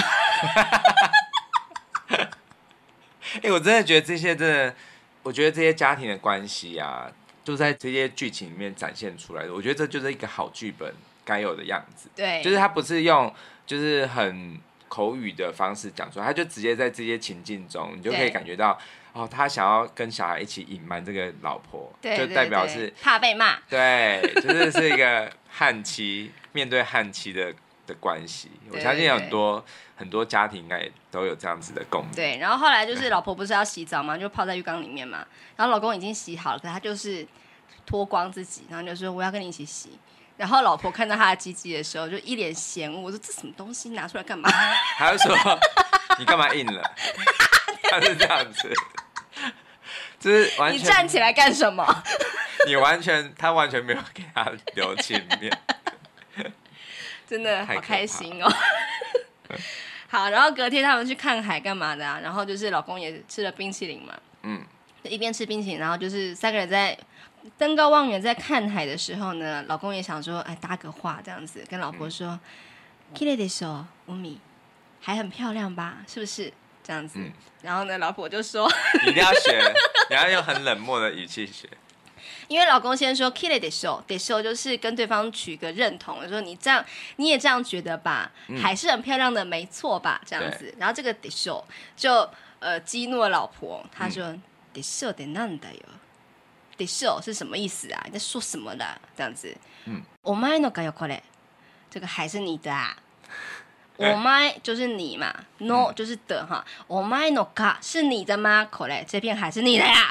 我真的觉得这些我觉得这些家庭的关系啊，就在这些剧情里面展现出来的。我觉得这就是一个好剧本该有的样子。 对， 就是他不是用就是很口语的方式讲出来，他就直接在这些情境中，你就可以感觉到哦，他想要跟小孩一起隐瞒这个老婆，就代表是怕被骂。 对，就是一个悍妻面对悍妻的关系。我相信有很多家庭应该也都有这样子的共鸣。 对，然后后来就是老婆不是要洗澡嘛，就泡在浴缸里面嘛，然后老公已经洗好了，可他就是脱光自己，然后就说我要跟你一起洗。然后老婆看到他的鸡鸡的时候，就一脸嫌恶，我说这什么东西拿出来干嘛？ 他就说你干嘛硬了？他是这样子，就是完全你站起来干什么？ 他完全没有给他留情面， 真的好开心哦。好，然后隔天他们去看海干嘛的啊？然后就是老公也吃了冰淇淋嘛，一边吃冰淇淋，然后就是3个人在登高望远在看海的时候呢，老公也想说，哎，搭个话这样子，跟老婆说，綺麗でしょ、海，海很漂亮吧？是不是这样子？然后呢，老婆就说， 你一定要学，你要用很冷漠的语气学。 因为老公先说 “kile de show”，de show 就是跟对方取个认同，说你这样你也这样觉得吧，还是很漂亮的，没错吧？这样子，然后这个 de show 就激怒了老婆，他说 “de show de nanda yo”，de show 是什么意思啊？你在说什么啦？这样子，お前のかよこれ，这个还是你的啊。我麦就是你嘛 ，no 就是的哈，我麦 no 卡是你的吗？口嘞，这片还是你的呀，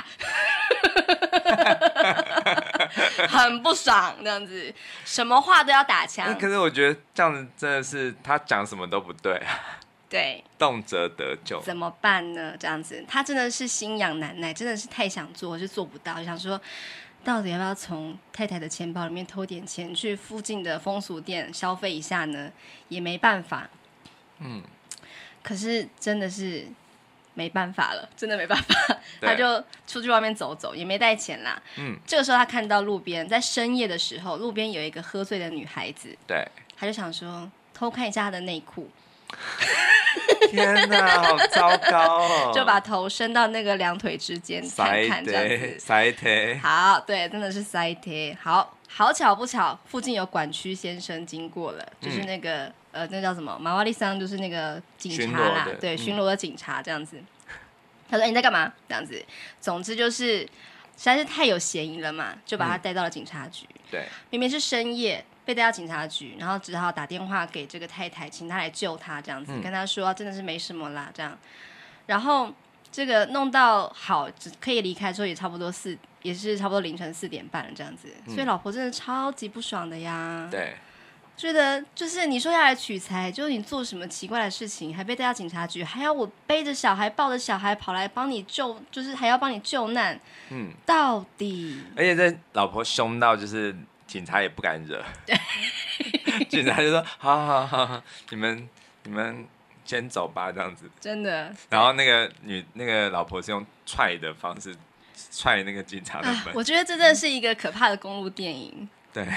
很不爽这样子，什么话都要打枪。 可是我觉得这样子真的是他讲什么都不对啊， 对， 动辄得咎， 怎么办呢？这样子，他真的是心痒难耐，真的是太想做就做不到，想说。到底要不要从太太的钱包里面偷点钱去附近的风俗店消费一下呢？也没办法。可是真的是没办法了，真的没办法。他就出去外面走走，也没带钱啦。这个时候他看到路边，在深夜的时候，路边有一个喝醉的女孩子。 对， 他就想说偷看一下她的内裤。 天哪，好糟糕哦！ 就把头伸到那个两腿之间看看，这样子。 塞贴。 好，对，真的是塞贴。好巧不巧，附近有管区先生经过了，就是那个那叫什么马瓦利桑，就是那个警察啦，对，巡逻的警察这样子。他说：“你在干嘛？”这样子。总之就是实在是太有嫌疑了嘛，就把他带到了警察局。 对， 明明是深夜。被带到警察局，然后只好打电话给这个太太，请她来救他，这样子、跟他说真的是没什么啦，这样。然后这个弄到好可以离开之后，也是差不多凌晨4点半了这样子，所以老婆真的超级不爽的呀。 对， 觉得就是你说要来取材，就是你做什么奇怪的事情，还被带到警察局，还要我背着小孩抱着小孩跑来帮你救，就是还要帮你救难，到底。 而且这老婆凶到就是。警察也不敢惹，警察就说：“好，你们先走吧，这样子。” 真的。 然后那个老婆是用踹的方式踹那个警察的门。 我觉得这真的是一个可怕的公路电影。 对，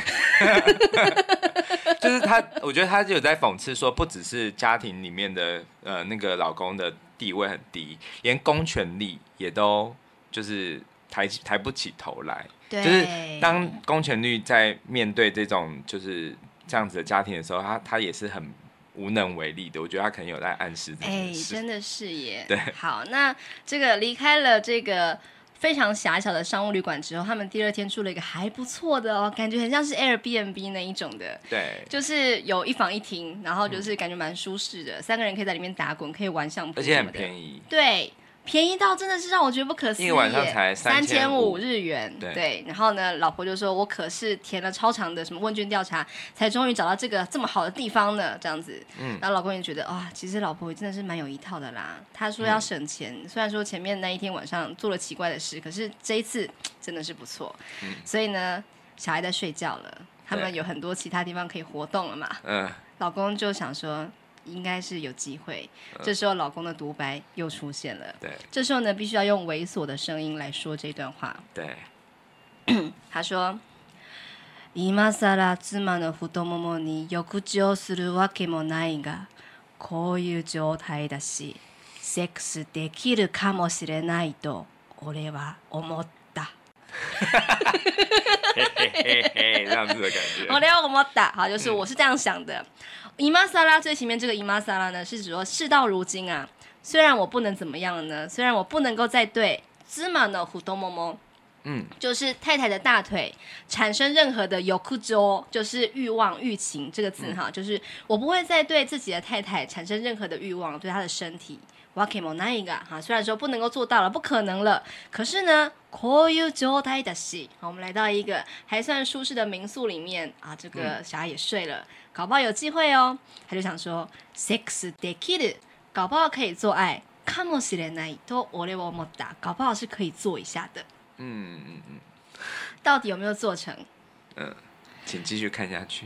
就是我觉得他有在讽刺说，不只是家庭里面的那个老公的地位很低，连公权力也都就是抬不起头来。就是当公权力在面对这种就是这样子的家庭的时候，他也是很无能为力的。我觉得他可能有在暗示这件事。 真的是耶。 对， 好，那这个离开了这个非常狭小的商务旅馆之后，他们第二天住了一个还不错的哦，感觉很像是 Airbnb 那一种的。 对， 就是有一房一厅，然后就是感觉蛮舒适的，3个人可以在里面打滚，可以玩相扑， 而且很便宜。 对。便宜到真的是让我觉得不可思议， 一个晚上才 3500日元。 对， 然后呢，老婆就说：“我可是填了超长的什么问卷调查，才终于找到这个这么好的地方呢。”这样子，然后老公也觉得哇，其实老婆真的是蛮有一套的啦。他说要省钱，虽然说前面那一天晚上做了奇怪的事，可是这一次真的是不错。所以呢，小孩在睡觉了，他们有很多其他地方可以活动了嘛。老公就想说。应该是有机会，这时候老公的独白又出现了。 对， 这时候呢，必须要用猥琐的声音来说这段话。 对， 他说：“今さら妻の太ももに浴場するわけもないが、こういう状態だし、セックスできるかもしれないと俺は思った。” 这样子的感觉。 我了思った，好，就是我是这样想的。今さら最前面这个今さら呢，是指说事到如今啊，虽然我不能怎么样了呢，虽然我不能够再对妻の太もも，就是太太的大腿产生任何的欲情，就是欲望、欲情这个字哈，就是我不会再对自己的太太产生任何的欲望，对她的身体。わけもないが哈，虽然说不能够做到了，不可能了，可是呢，こういう状態だし，我们来到一个还算舒适的民宿里面啊，这个小孩也睡了，搞不好有机会哦。他就想说，sex できる，搞不好可以做爱，かもしれないと俺は思った，搞不好是可以做一下的。到底有没有做成？ 请继续看下去。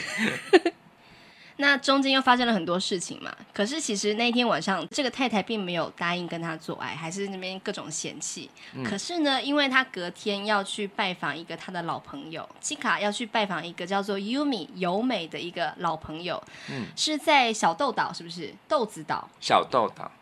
那中间又发生了很多事情嘛，可是其实那一天晚上，这个太太并没有答应跟他做爱，还是那边各种嫌弃。可是呢，因为他隔天要去拜访一个他的老朋友，基卡要去拜访一个叫做 Yumi 由美的一个老朋友，是在小豆岛，是不是？豆子岛。 小豆岛。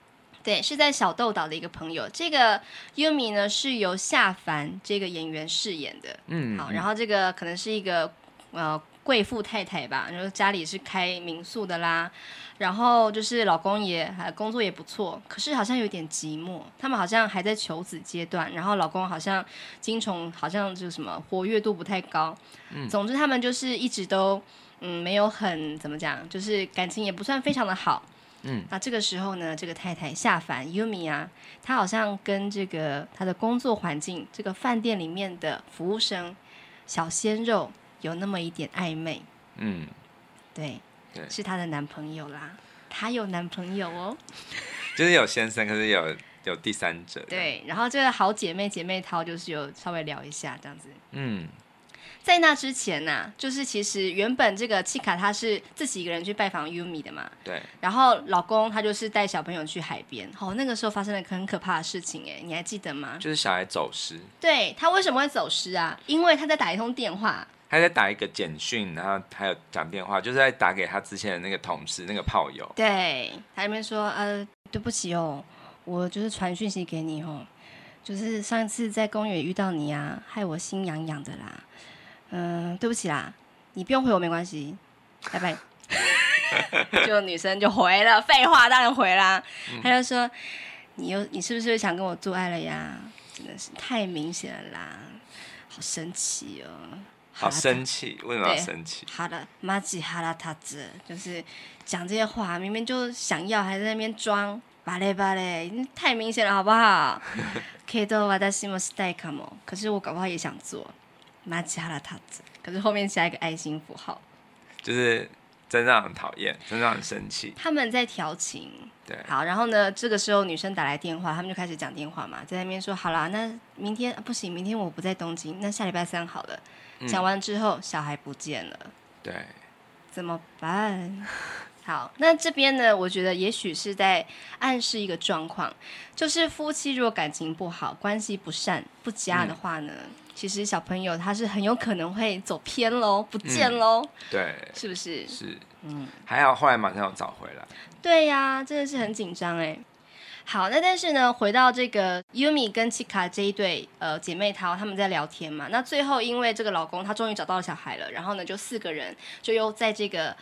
对，是在小豆岛的一个朋友。这个 Yumi 呢是由夏凡这个演员饰演的。好，然后这个可能是一个贵妇太太吧，然后家里是开民宿的啦，然后就是老公也工作也不错，可是好像有点寂寞。他们好像还在求子阶段，然后老公好像精虫好像就是什么活跃度不太高。总之他们就是一直都没有很怎么讲，就是感情也不算非常的好。那这个时候呢，这个太太夏凡 Yumi 啊，她好像跟这个她的工作环境，这个饭店里面的服务生小鲜肉有那么一点暧昧。对，是她的男朋友啦，她有男朋友哦， 就是有先生，可是有第三者。 对，然后这个好姐妹淘就是有稍微聊一下这样子。在那之前呢，就是其实原本这个契卡她是自己一个人去拜访 Yumi 的嘛， 对。 然后老公他就是带小朋友去海边，那个时候发生了很可怕的事情，你还记得吗？ 就是小孩走失。 对，他为什么会走失啊？因为他在打一通电话， 他在打一个简讯，然后还有讲电话，就是在打给他之前的那个同事，那个炮友。 对，他那边说对不起哦，我就是传讯息给你哦，就是上一次在公园遇到你啊，害我心痒痒的啦。对不起啦，你不用回我没关系，拜拜。就女生就回了，废话当然回啦。她就说你是不是想跟我做爱了呀？真的是太明显了啦，好生气哦。 好生气，为什么要生气？ 好的，马吉哈拉塔子就是讲这些话，明明就想要，还在那边装巴雷巴雷，太明显了，好不好？可是我搞不好也想做。马吉哈拉塔子，可是后面加一个爱心符号， 就是真让人讨厌，真让人生气。 他们在调情， 对， 好，然后呢，这个时候女生打来电话，他们就开始讲电话嘛，在那边说好啦，那明天不行，明天我不在东京，那下礼拜3好了。讲完之后，小孩不见了， 对， 怎么办？好，那这边呢，我觉得也许是在暗示一个状况，就是夫妻如果感情不好，关系不善不佳的话呢，其实小朋友他是很有可能会走偏喽，不见喽， 对， 是不是？ 是，还好后来马上要找回来。 对呀，真的是很紧张哎。好，那但是呢，回到这个 Yumi 跟 Chika 这一对姐妹淘，他们在聊天嘛。那最后因为这个老公他终于找到了小孩了，然后呢就4个人就又在这个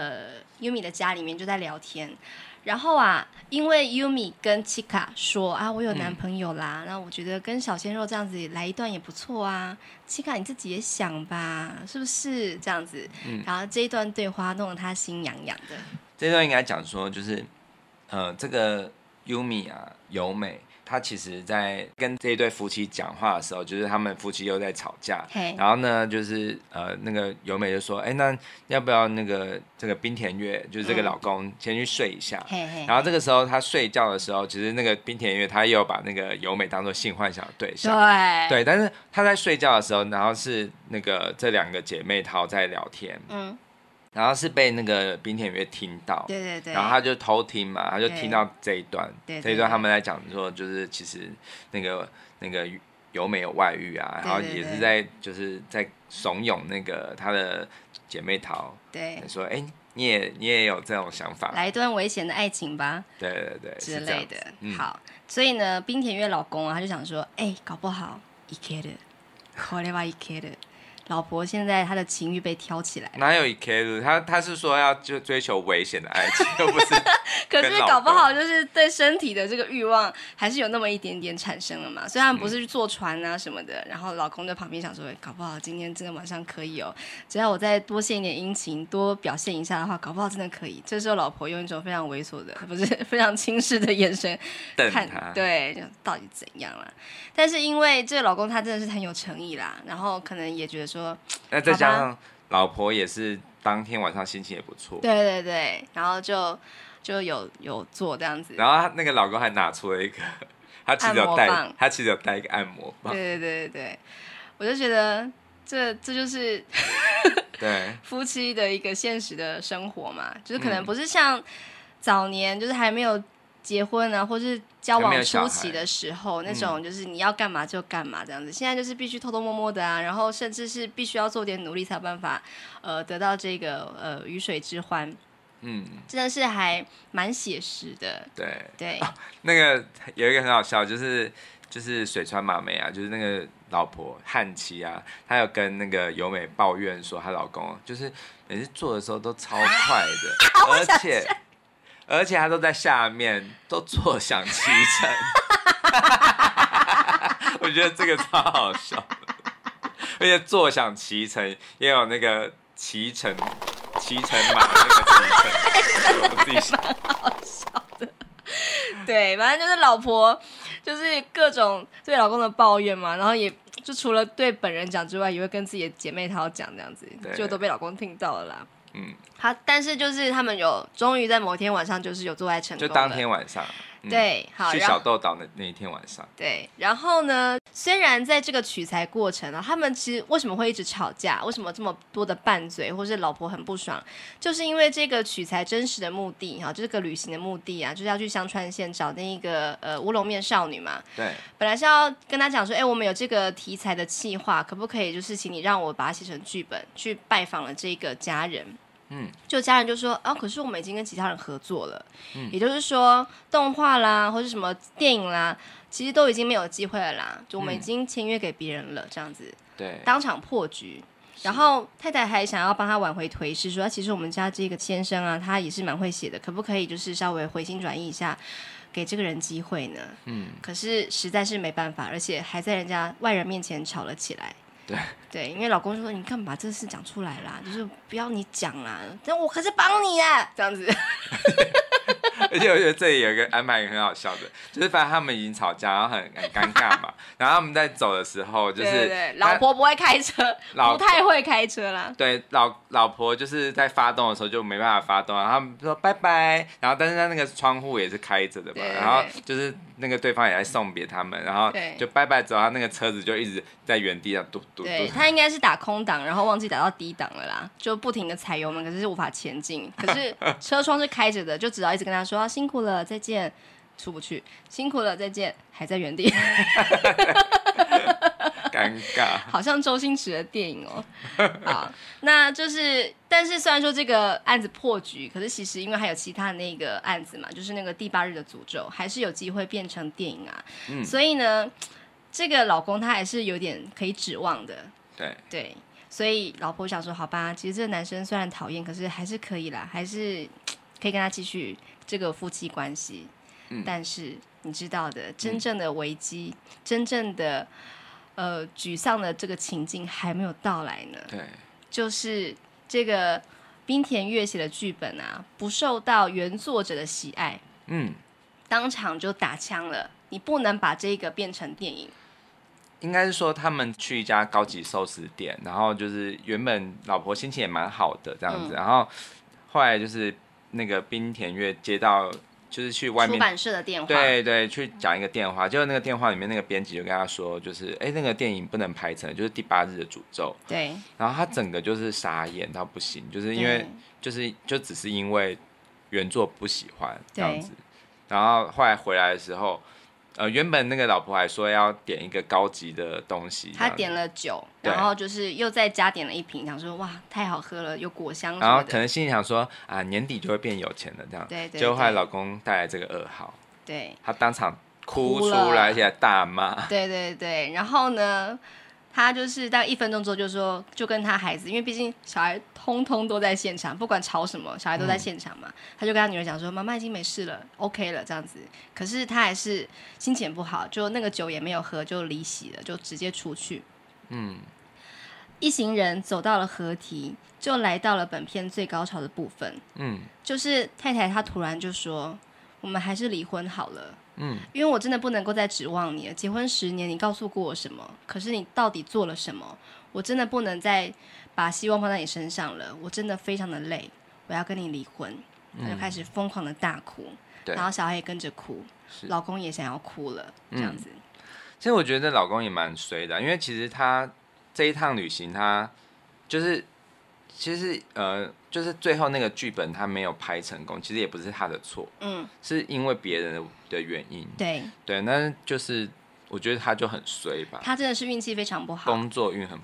Yumi 的家里面就在聊天。然后啊，因为 Yumi 跟 Chika 说我有男朋友啦，那我觉得跟小鲜肉这样子来一段也不错啊。Chika 你自己也想吧，是不是这样子？然后这一段对话弄得他心痒痒的。 这段应该讲说就是这个。Yumi 啊，由美，她其实在跟这一对夫妻讲话的时候，就是他们夫妻又在吵架，然后呢，就是那个由美就说，那要不要这个滨田月，就是这个老公先去睡一下，然后这个时候他睡觉的时候，其实那个滨田月他也有把那个由美当做性幻想的对象，对，但是他在睡觉的时候，然后是那个这2个姐妹淘在聊天，然后是被那个滨田月听到， 对， 然后他就偷听嘛，他就听到这一段，这一段他们在讲说，就是其实那个由美有外遇啊，然后也是在就是在怂恿那个他的姐妹淘， 对， 说你也有这种想法， 来一段危险的爱情吧， 对之类的。好，所以呢，滨田月老公他就想说，搞不好いける，これはいける。老婆现在她的情欲被挑起来， 哪有1K？ 他是说要就追求危险的爱情，又不是。 可是搞不好就是对身体的这个欲望还是有那么一点点产生了嘛。所以他们不是去坐船啊什么的，然后老公在旁边想说，搞不好今天真的晚上可以哦，只要我再多献一点殷勤，多表现一下的话，搞不好真的可以。这时候老婆用一种非常猥琐的，不是非常轻视的眼神看他，对，到底怎样啦？但是因为这个老公他真的是很有诚意啦，然后可能也觉得说， 那再加上老婆也是当天晚上心情也不错， 对，然后就有做这样子， 然后那个老公还拿出了一个，他其实有带一个按摩棒， 对，我就觉得这就是对夫妻的一个现实的生活嘛，就是可能不是像早年就是还没有结婚啊，或是交往初期的时候那种，就是你要干嘛就干嘛这样子。现在就是必须偷偷摸摸的啊，然后甚至是必须要做点努力才有办法，得到这个鱼水之欢。 真的是还蛮写实的。对、 那个有一个很好笑，就是水川麻美啊，就是那个老婆汉妻啊，她有跟那个由美抱怨说，她老公就是每次做的时候都超快的，而且她都在下面都坐享其成。我觉得这个超好笑的，而且坐享其成也有那个骑乘马那个骑乘，我自己想， 蛮好笑的。对，反正就是老婆就是各种对老公的抱怨嘛，然后也就除了对本人讲之外，也会跟自己的姐妹淘讲这样子，就都被老公听到了啦。但是就是他们终于在某天晚上就是有做爱成功了， 就当天晚上。 对，好， 去小豆岛那一天晚上。 对，然后呢，虽然在这个取材过程啊，他们其实为什么会一直吵架？为什么这么多的拌嘴，或是老婆很不爽？就是因为这个取材真实的目的哈，这个旅行的目的啊，就是要去香川县找那一个乌龙面少女嘛。 对。 本来是要跟他讲说，我们有这个题材的企划，可不可以就是请你让我把它写成剧本，去拜访了这个家人。就家人就说可是我们已经跟其他人合作了，也就是说动画啦或是什么电影啦，其实都已经没有机会了啦，就我们已经签约给别人了，这样子， 对， 当场破局。然后太太还想要帮他挽回颓势，说其实我们家这个先生啊，他也是蛮会写的，可不可以就是稍微回心转意一下，给这个人机会呢？可是实在是没办法，而且还在人家外人面前吵了起来。对，因为老公说你干嘛把这事讲出来啦，就是不要你讲啦，但我可是帮你啊，这样子。 而且我觉得这里有一个安排也很好笑的，就是反正他们已经吵架，然后很尴尬嘛，然后他们在走的时候，就是对老婆不会开车，不太会开车啦。 对，老婆就是在发动的时候就没办法发动，然后他们说拜拜，然后但是他那个窗户也是开着的嘛，然后就是那个对方也在送别他们，然后就拜拜之后，他那个车子就一直在原地上嘟嘟嘟。 对，他应该是打空档，然后忘记打到低档了啦，就不停的踩油门，可是无法前进。可是车窗是开着的，就只要一直跟他说辛苦了，再见，出不去，辛苦了，再见，还在原地。 尴尬， 好像周星驰的电影哦。好，那就是，但是虽然说这个案子破局，可是其实因为还有其他的那个案子嘛，就是那个第8日的诅咒，还是有机会变成电影啊。所以呢，这个老公他还是有点可以指望的。对，所以老婆想说，好吧，其实这个男生虽然讨厌，可是还是可以啦，还是可以跟他继续这个夫妻关系。但是你知道的，真正的危机，真正的沮丧的这个情境还没有到来呢。 对， 就是这个滨田月写的剧本啊，不受到原作者的喜爱，当场就打枪了。你不能把这个变成电影。 应该是说他们去一家高级寿司店，然后就是原本老婆心情也蛮好的这样子，然后后来就是那个滨田月接到就是去外面出版社的电话， 对，去讲一个电话，结果那个电话里面那个编辑就跟他说，就是那个电影不能拍成，就是第8日的诅咒。 对， 然后他整个就是傻眼到不行，就是因为就只是因为原作不喜欢这样子，然后后来回来的时候。原本那个老婆还说要点一个高级的东西， 他点了酒，然后就是又再加点了一瓶，想说哇太好喝了，有果香什么的， 然后可能心里想说啊年底就会变有钱了这样， 对， 结果后来老公带来这个噩耗， 对， 他当场哭出来，而且大骂， 对，然后呢？他就是大概1分钟之后就说，就跟他孩子，因为毕竟小孩通通都在现场，不管吵什么，小孩都在现场嘛。他就跟他女儿讲说，妈妈已经没事了 ，OK 了这样子。可是他还是心情不好，就那个酒也没有喝，就离席了，就直接出去。一行人走到了河堤，就来到了本片最高潮的部分。就是太太她突然就说，我们还是离婚好了。因为我真的不能够再指望你了。结婚10年，你告诉过我什么？可是你到底做了什么？我真的不能再把希望放在你身上了。我真的非常的累，我要跟你离婚。他就开始疯狂的大哭，然后小孩也跟着哭，老公也想要哭了，这样子。 其实我觉得老公也蛮衰的，因为其实他这一趟旅行，他就是其实就是最后那个剧本他没有拍成功，其实也不是他的错，是因为别人的原因。对，那就是我觉得他就很衰吧。 他真的是运气非常不好， 工作运很不好。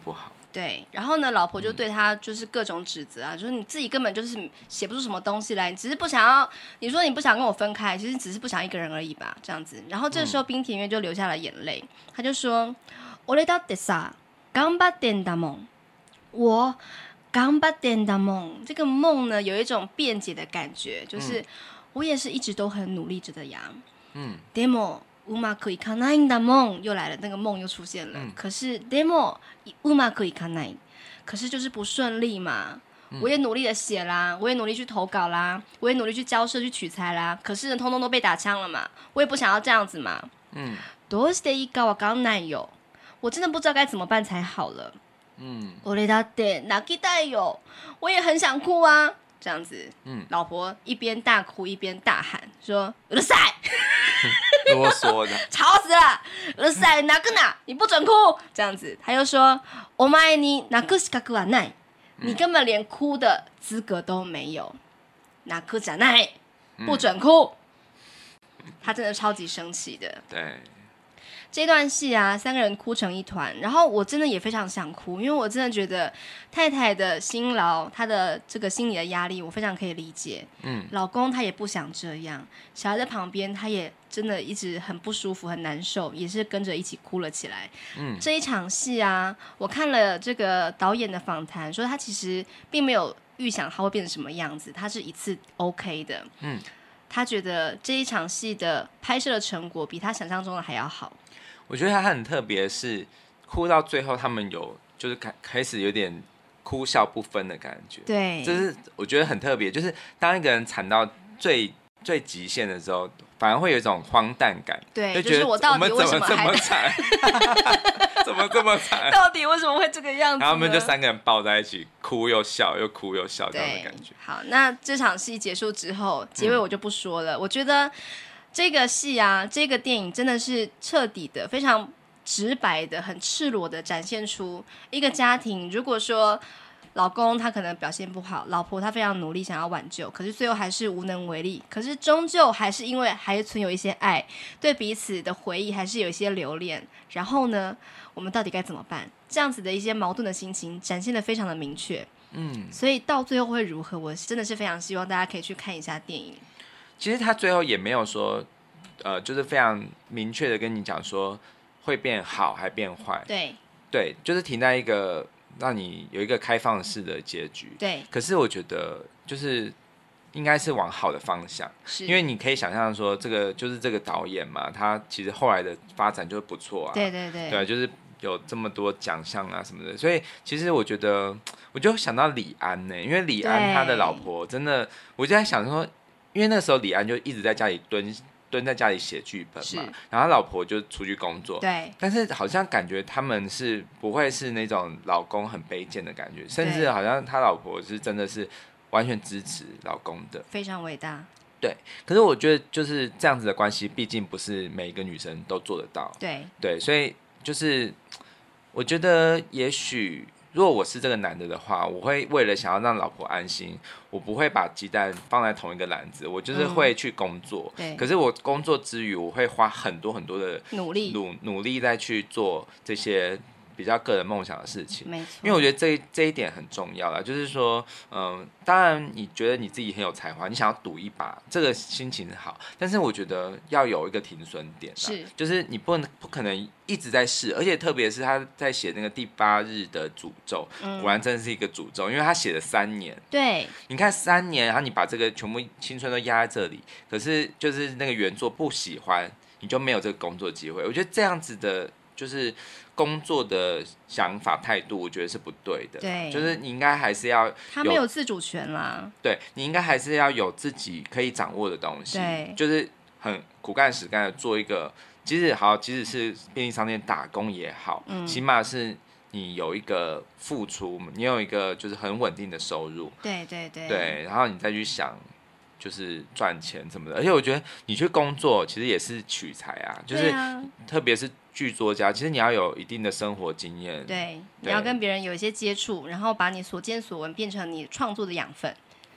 对，然后呢，老婆就对他就是各种指责啊，就是你自己根本就是写不出什么东西来，你只是不想要，你说你不想跟我分开，其实只是不想一个人而已吧，这样子。然后这时候冰田月就流下了眼泪，他就说：“俺だってさ、頑張ってんだもん。我頑張ってんだもん。”这个梦呢，有一种辩解的感觉，就是我也是一直都很努力着的呀。でもうまくいかないんだもん，又来了，那个梦又出现了。可是でもうまくいかない，可是就是不顺利嘛。我也努力的写啦，我也努力去投稿啦，我也努力去交涉去取材啦，可是呢，通通都被打枪了嘛。我也不想要这样子嘛。どうしていいかわかんないよ。我真的不知道该怎么办才好了。俺だって泣きたいよ。我也很想哭啊。这样子，老婆一边大哭一边大喊说：“うるさい！” 啰嗦的， 吵死了！うるさい，泣くな，你不准哭。这样子，他又说：“お前に泣く資格はない，你根本连哭的资格都没有。泣くじゃない，不准哭。”他真的超级生气的。 对。 这段戏啊，3个人哭成一团，然后我真的也非常想哭，因为我真的觉得太太的辛劳，她的这个心理的压力，我非常可以理解。老公他也不想这样，小孩在旁边，他也真的一直很不舒服、很难受，也是跟着一起哭了起来。这一场戏啊，我看了这个导演的访谈，说他其实并没有预想他会变成什么样子，他是一次 OK 的。他觉得这一场戏的拍摄的成果比他想象中的还要好。 我觉得他很特别，是哭到最后，他们有就是开始有点哭笑不分的感觉。 对， 这是我觉得很特别，就是当一个人惨到最极限的时候，反而会有一种荒诞感。 对， 就觉得我到底为什么这么惨？怎么这么惨？ 到底为什么会这个样子呢？ 然后他们就3个人抱在一起，哭又笑，又哭又笑这样的感觉。 好，那这场戏结束之后，结尾我就不说了。我觉得这个戏啊，这个电影真的是彻底的、非常直白的、很赤裸的展现出一个家庭，如果说老公他可能表现不好，老婆她非常努力想要挽救，可是最后还是无能为力，可是终究还是因为还是存有一些爱，对彼此的回忆还是有一些留恋，然后呢，我们到底该怎么办？这样子的一些矛盾的心情展现得非常的明确。所以到最后会如何，我真的是非常希望大家可以去看一下电影。 其实他最后也没有说就是非常明确的跟你讲说会变好还变坏。对，就是停在一个让你有一个开放式的结局。 对， 可是我觉得就是应该是往好的方向，因为你可以想象说这个就是这个导演嘛，他其实后来的发展就不错啊。对，就是有这么多奖项啊什么的，所以其实我觉得我就想到李安呢，因为李安他的老婆真的，我就在想说，因为那个时候李安就一直在家里蹲在家里写剧本嘛，然后他老婆就出去工作。 对， 但是好像感觉他们是不会是那种老公很卑贱的感觉，甚至好像他老婆是真的是完全支持老公的， 非常伟大。 对，可是我觉得就是这样子的关系，毕竟不是每一个女生都做得到。对，所以就是我觉得也许如果我是这个男的的话，我会为了想要让老婆安心，我不会把鸡蛋放在同一个篮子，我就是会去工作。可是我工作之余，我会花很多很多的努力再去做这些比较个人梦想的事情。 没错， 因为我觉得这一点很重要啦，就是说，当然你觉得你自己很有才华，你想要赌一把，这个心情好，但是我觉得要有一个停损点啦，就是你不可能一直在试，而且特别是他在写那个第8日的诅咒，果然真的是一个诅咒，因为他写了3年。 对， 你看3年，然后你把这个全部青春都压在这里，可是就是那个原作不喜欢，你就没有这个工作机会。我觉得这样子的，就是工作的想法态度，我觉得是不对的。 对， 就是你应该还是要他没有自主权啦。 对，你应该还是要有自己可以掌握的东西。 对， 就是很苦干实干的做一个，即使是便利商店打工也好，起码是你有一个付出，你有一个就是很稳定的收入。对，然后你再去想就是赚钱什么的。而且我觉得你去工作其实也是取材啊，就是特别是剧作家，其实你要有一定的生活经验。 对，你要跟别人有一些接触，然后把你所见所闻变成你创作的养分。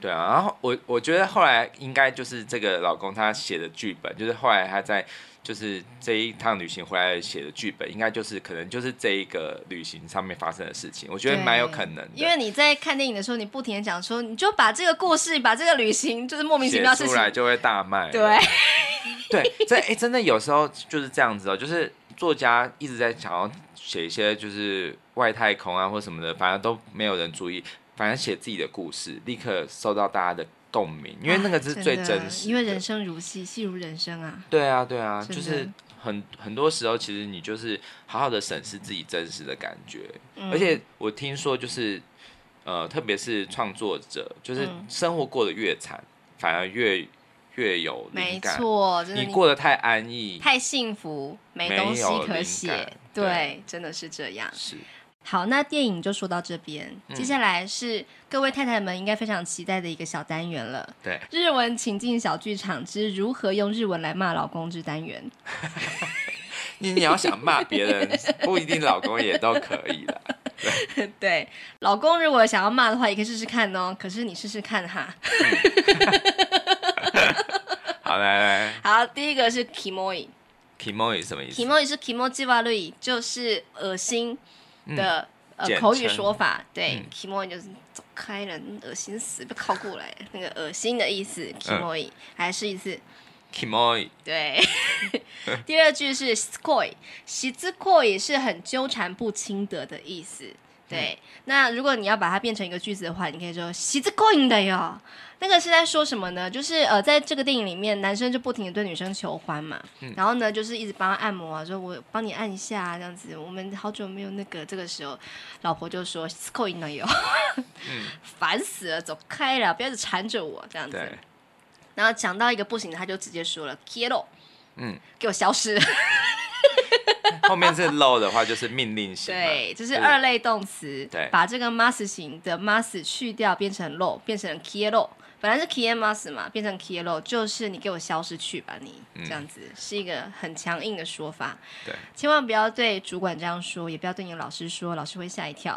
对啊，然后我觉得后来应该就是这个老公他写的剧本，就是后来他在就是这一趟旅行回来写的剧本，应该就是可能就是这一个旅行上面发生的事情，我觉得蛮有可能的。 因为你在看电影的时候，你不停的讲说，你就把这个故事，把这个旅行，就是莫名其妙的事情写出来就会大卖。 对， 对，真的有时候就是这样子哦，就是作家一直在想要写一些就是外太空啊或什么的，反正都没有人注意。反正写自己的故事，立刻受到大家的共鸣，因为那个是最真实的。 因为人生如戏，戏如人生啊。 对啊，就是很多时候，其实你就是好好的审视自己真实的感觉。而且我听说，就是特别是创作者，就是生活过得越惨，反而越有灵感。 没错，真的你过得太安逸、 太幸福，没东西可写。对，真的是这样。 是。 好，那电影就说到这边，接下来是各位太太们应该非常期待的一个小单元了。 对， 日文情境小剧场之如何用日文来骂老公之单元。 你要想骂别人，不一定老公也都可以啦。 对，老公如果想要骂的话，也可以试试看哦。可是你试试看哈。 好，来。 好，第一个是 kimoi。kimoi 什么意思 ？kimoi 是 kimoji warui，就是恶心的口语说法。对 ，kimoi 就是走开了，恶心死，不靠过来，那个恶心的意思。kimoi 还是一次。 kimoi 对。第二句是 shitsukoi，shitsukoi 是很纠缠不清的意思。对，那如果你要把它变成一个句子的话，你可以说shitsukoi的哟。那个是在说什么呢？就是在这个电影里面，男生就不停的对女生求欢嘛，然后呢，就是一直帮他按摩啊，说我帮你按一下啊，这样子。我们好久没有那个，这个时候，老婆就说shitsukoi的哟，烦死了，走开了，不要一直缠着我这样子。然后讲到一个不行，他就直接说了 “kiero”， 给我消失。 后面是 low 的话，就是命令型。 对，就是二类动词， 对， 把这个 mas 型的 mas 去掉，变成 low， 变成 kiero。本来是 kiemas 嘛，变成 kiero， 就是你给我消失去吧，你这样子是一个很强硬的说法。 对， 千万不要对主管这样说，也不要对你的老师说，老师会吓一跳。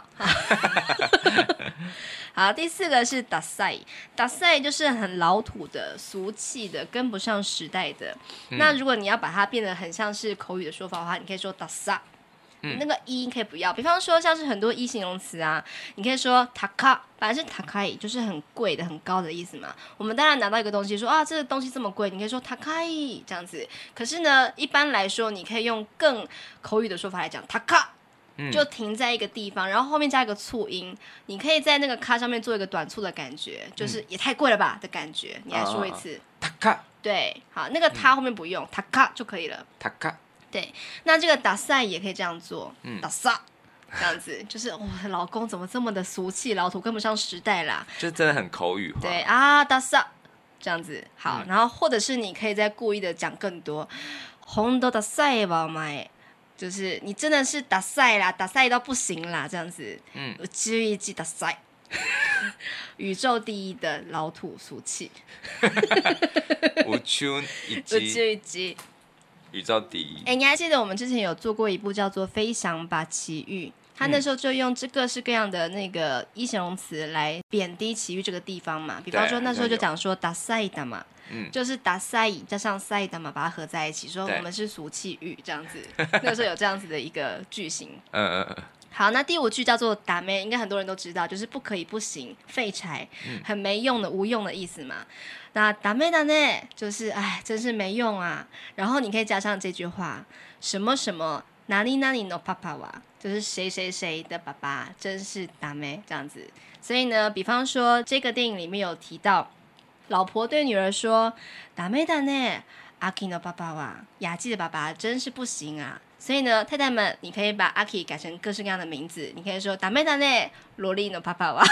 好，第四个是 dasai，dasai 就是很老土的、俗气的、跟不上时代的。那如果你要把它变得很像是口语的说法的话，你可以说 dasa。那个一可以不要，比方说像是很多一形容词啊，你可以说 taka， 本来是 takai， 就是很贵的、很高的意思嘛。我们当然拿到一个东西说啊，这个东西这么贵，你可以说 takai 这样子。可是呢，一般来说，你可以用更口语的说法来讲 taka，就停在一个地方，然后后面加一个促音，你可以在那个卡上面做一个短促的感觉，就是也太贵了吧的感觉。你来说一次 taka， 对，好，那个它后面不用 taka 就可以了 taka。 对，那这个打赛也可以这样做，打赛这样子，就是哇，老公怎么这么的俗气老土，跟不上时代啦， 就真的很口语化。 对啊，打赛这样子好，然后或者是你可以再故意的讲更多，红豆打赛吧买，就是你真的是打赛啦，打赛到不行啦，这样子，宇宙一打赛，宇宙第一的老土俗气， 宇宙一。宇宙第一。 你还记得我们之前有做过一部叫做《飞翔吧奇遇》，他那时候就用这各式各样的那个一形容词来贬低奇遇这个地方嘛。比方说那时候就讲说打赛的嘛，就是打赛加上赛的嘛，把它合在一起，说我们是俗气遇这样子。那个时候有这样子的一个句型。好，那第五句叫做打妹，应该很多人都知道，就是不可以、不行、废柴，很没用的、无用的意思嘛。那打妹的呢，就是哎，真是没用啊。然后你可以加上这句话，什么什么哪里哪里 no papa 哇，就是谁谁谁的爸爸真是打妹这样子。所以呢，比方说这个电影里面有提到，老婆对女儿说，打妹的呢，阿 K no papa 哇，雅纪的爸爸真是不行啊。所以呢，太太们，你可以把阿 K 改成各式各样的名字，你可以说打妹的呢，萝莉 no papa 哇。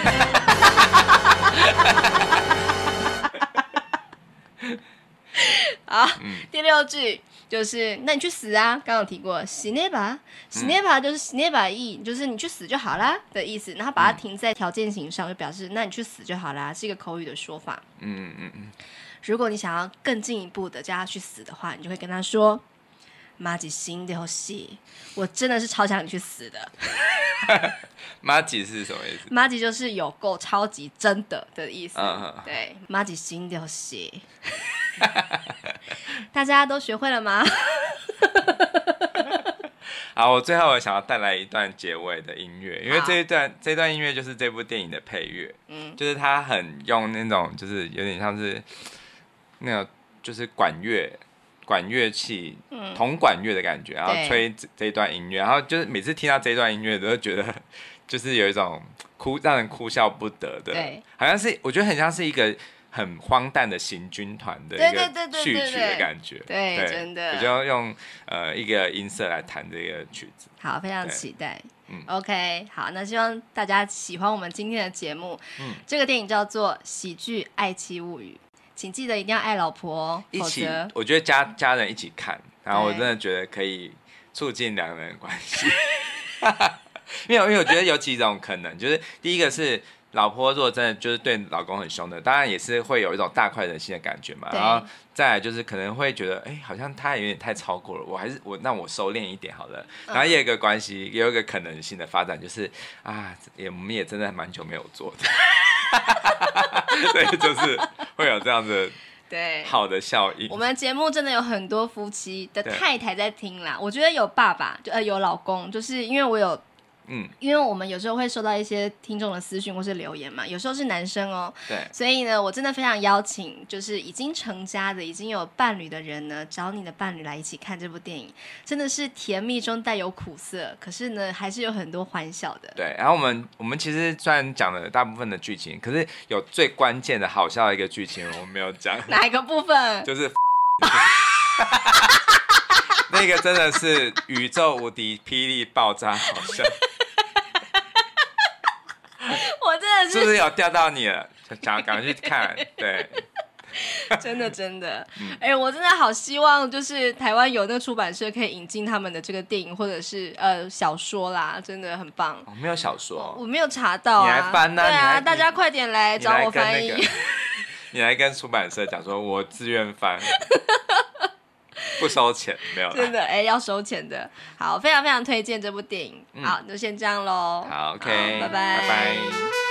好，第六句就是那你去死啊！刚刚有提过，死ねば，死ねば就是死ねばいい，就是你去死就好啦的意思。然后把它停在条件型上，就表示那你去死就好啦，是一个口语的说法。如果你想要更进一步的叫他去死的话，你就会跟他说麻吉心流血，我真的是超想你去死的。 麻吉是什么意思？ 麻吉就是有够超级真的意思。对，麻吉心流血。大家都学会了吗？ 好，我最后我想要带来一段结尾的音乐，因为这段音乐就是这部电影的配乐，就是它很用那种就是有点像是那种就是管乐器，铜管乐的感觉，然后吹这一段音乐，然后就是每次听到这一段音乐，都觉得就是有一种让人哭笑不得的，好像是我觉得很像是一个很荒诞的行军团的一个序曲的感觉， 对，真的， 我就用一个音色来弹这个曲子。 好，非常期待。OK， 好，那希望大家喜欢我们今天的节目。这个电影叫做《喜剧爱妻物语》，请记得一定要爱老婆哦， 一起，我觉得家人一起看，然后我真的觉得可以促进两人的关系。因为我觉得有几种可能，就是第一个是老婆如果真的就是对老公很凶的，当然也是会有一种大快人心的感觉嘛。然后再来就是可能会觉得，好像他有点太超过了，那我收敛一点好了。然后也有一个关系，也有一个可能性的发展，就是我们也真的蛮久没有做的，所以就是会有这样子好的效应。 我们节目真的有很多夫妻的太太在听啦，我觉得有爸爸有老公，就是因为我有。因为我们有时候会收到一些听众的私讯或是留言嘛，有时候是男生哦， 对， 所以呢，我真的非常邀请，就是已经成家的、已经有伴侣的人呢，找你的伴侣来一起看这部电影，真的是甜蜜中带有苦涩，可是呢，还是有很多欢笑的。 对，然后我们其实虽然讲了大部分的剧情，可是有最关键的好笑的一个剧情我们没有讲。 哪一个部分？ 就是那个真的是宇宙无敌霹雳爆炸好笑。 我真的是不是有钓到你了？赶快去看，对， 真的，我真的好希望就是台湾有那个出版社可以引进他们的这个电影或者是小说啦，真的很棒。 没有小说， 我没有查到你来翻啊！ 对啊，大家快点来找我翻译。 你来跟出版社讲说，我自愿翻。不收钱，没有啦， 真的要收钱的。好，非常非常推荐这部电影。好，就先这样咯。 好 ，OK， 拜拜， 拜拜。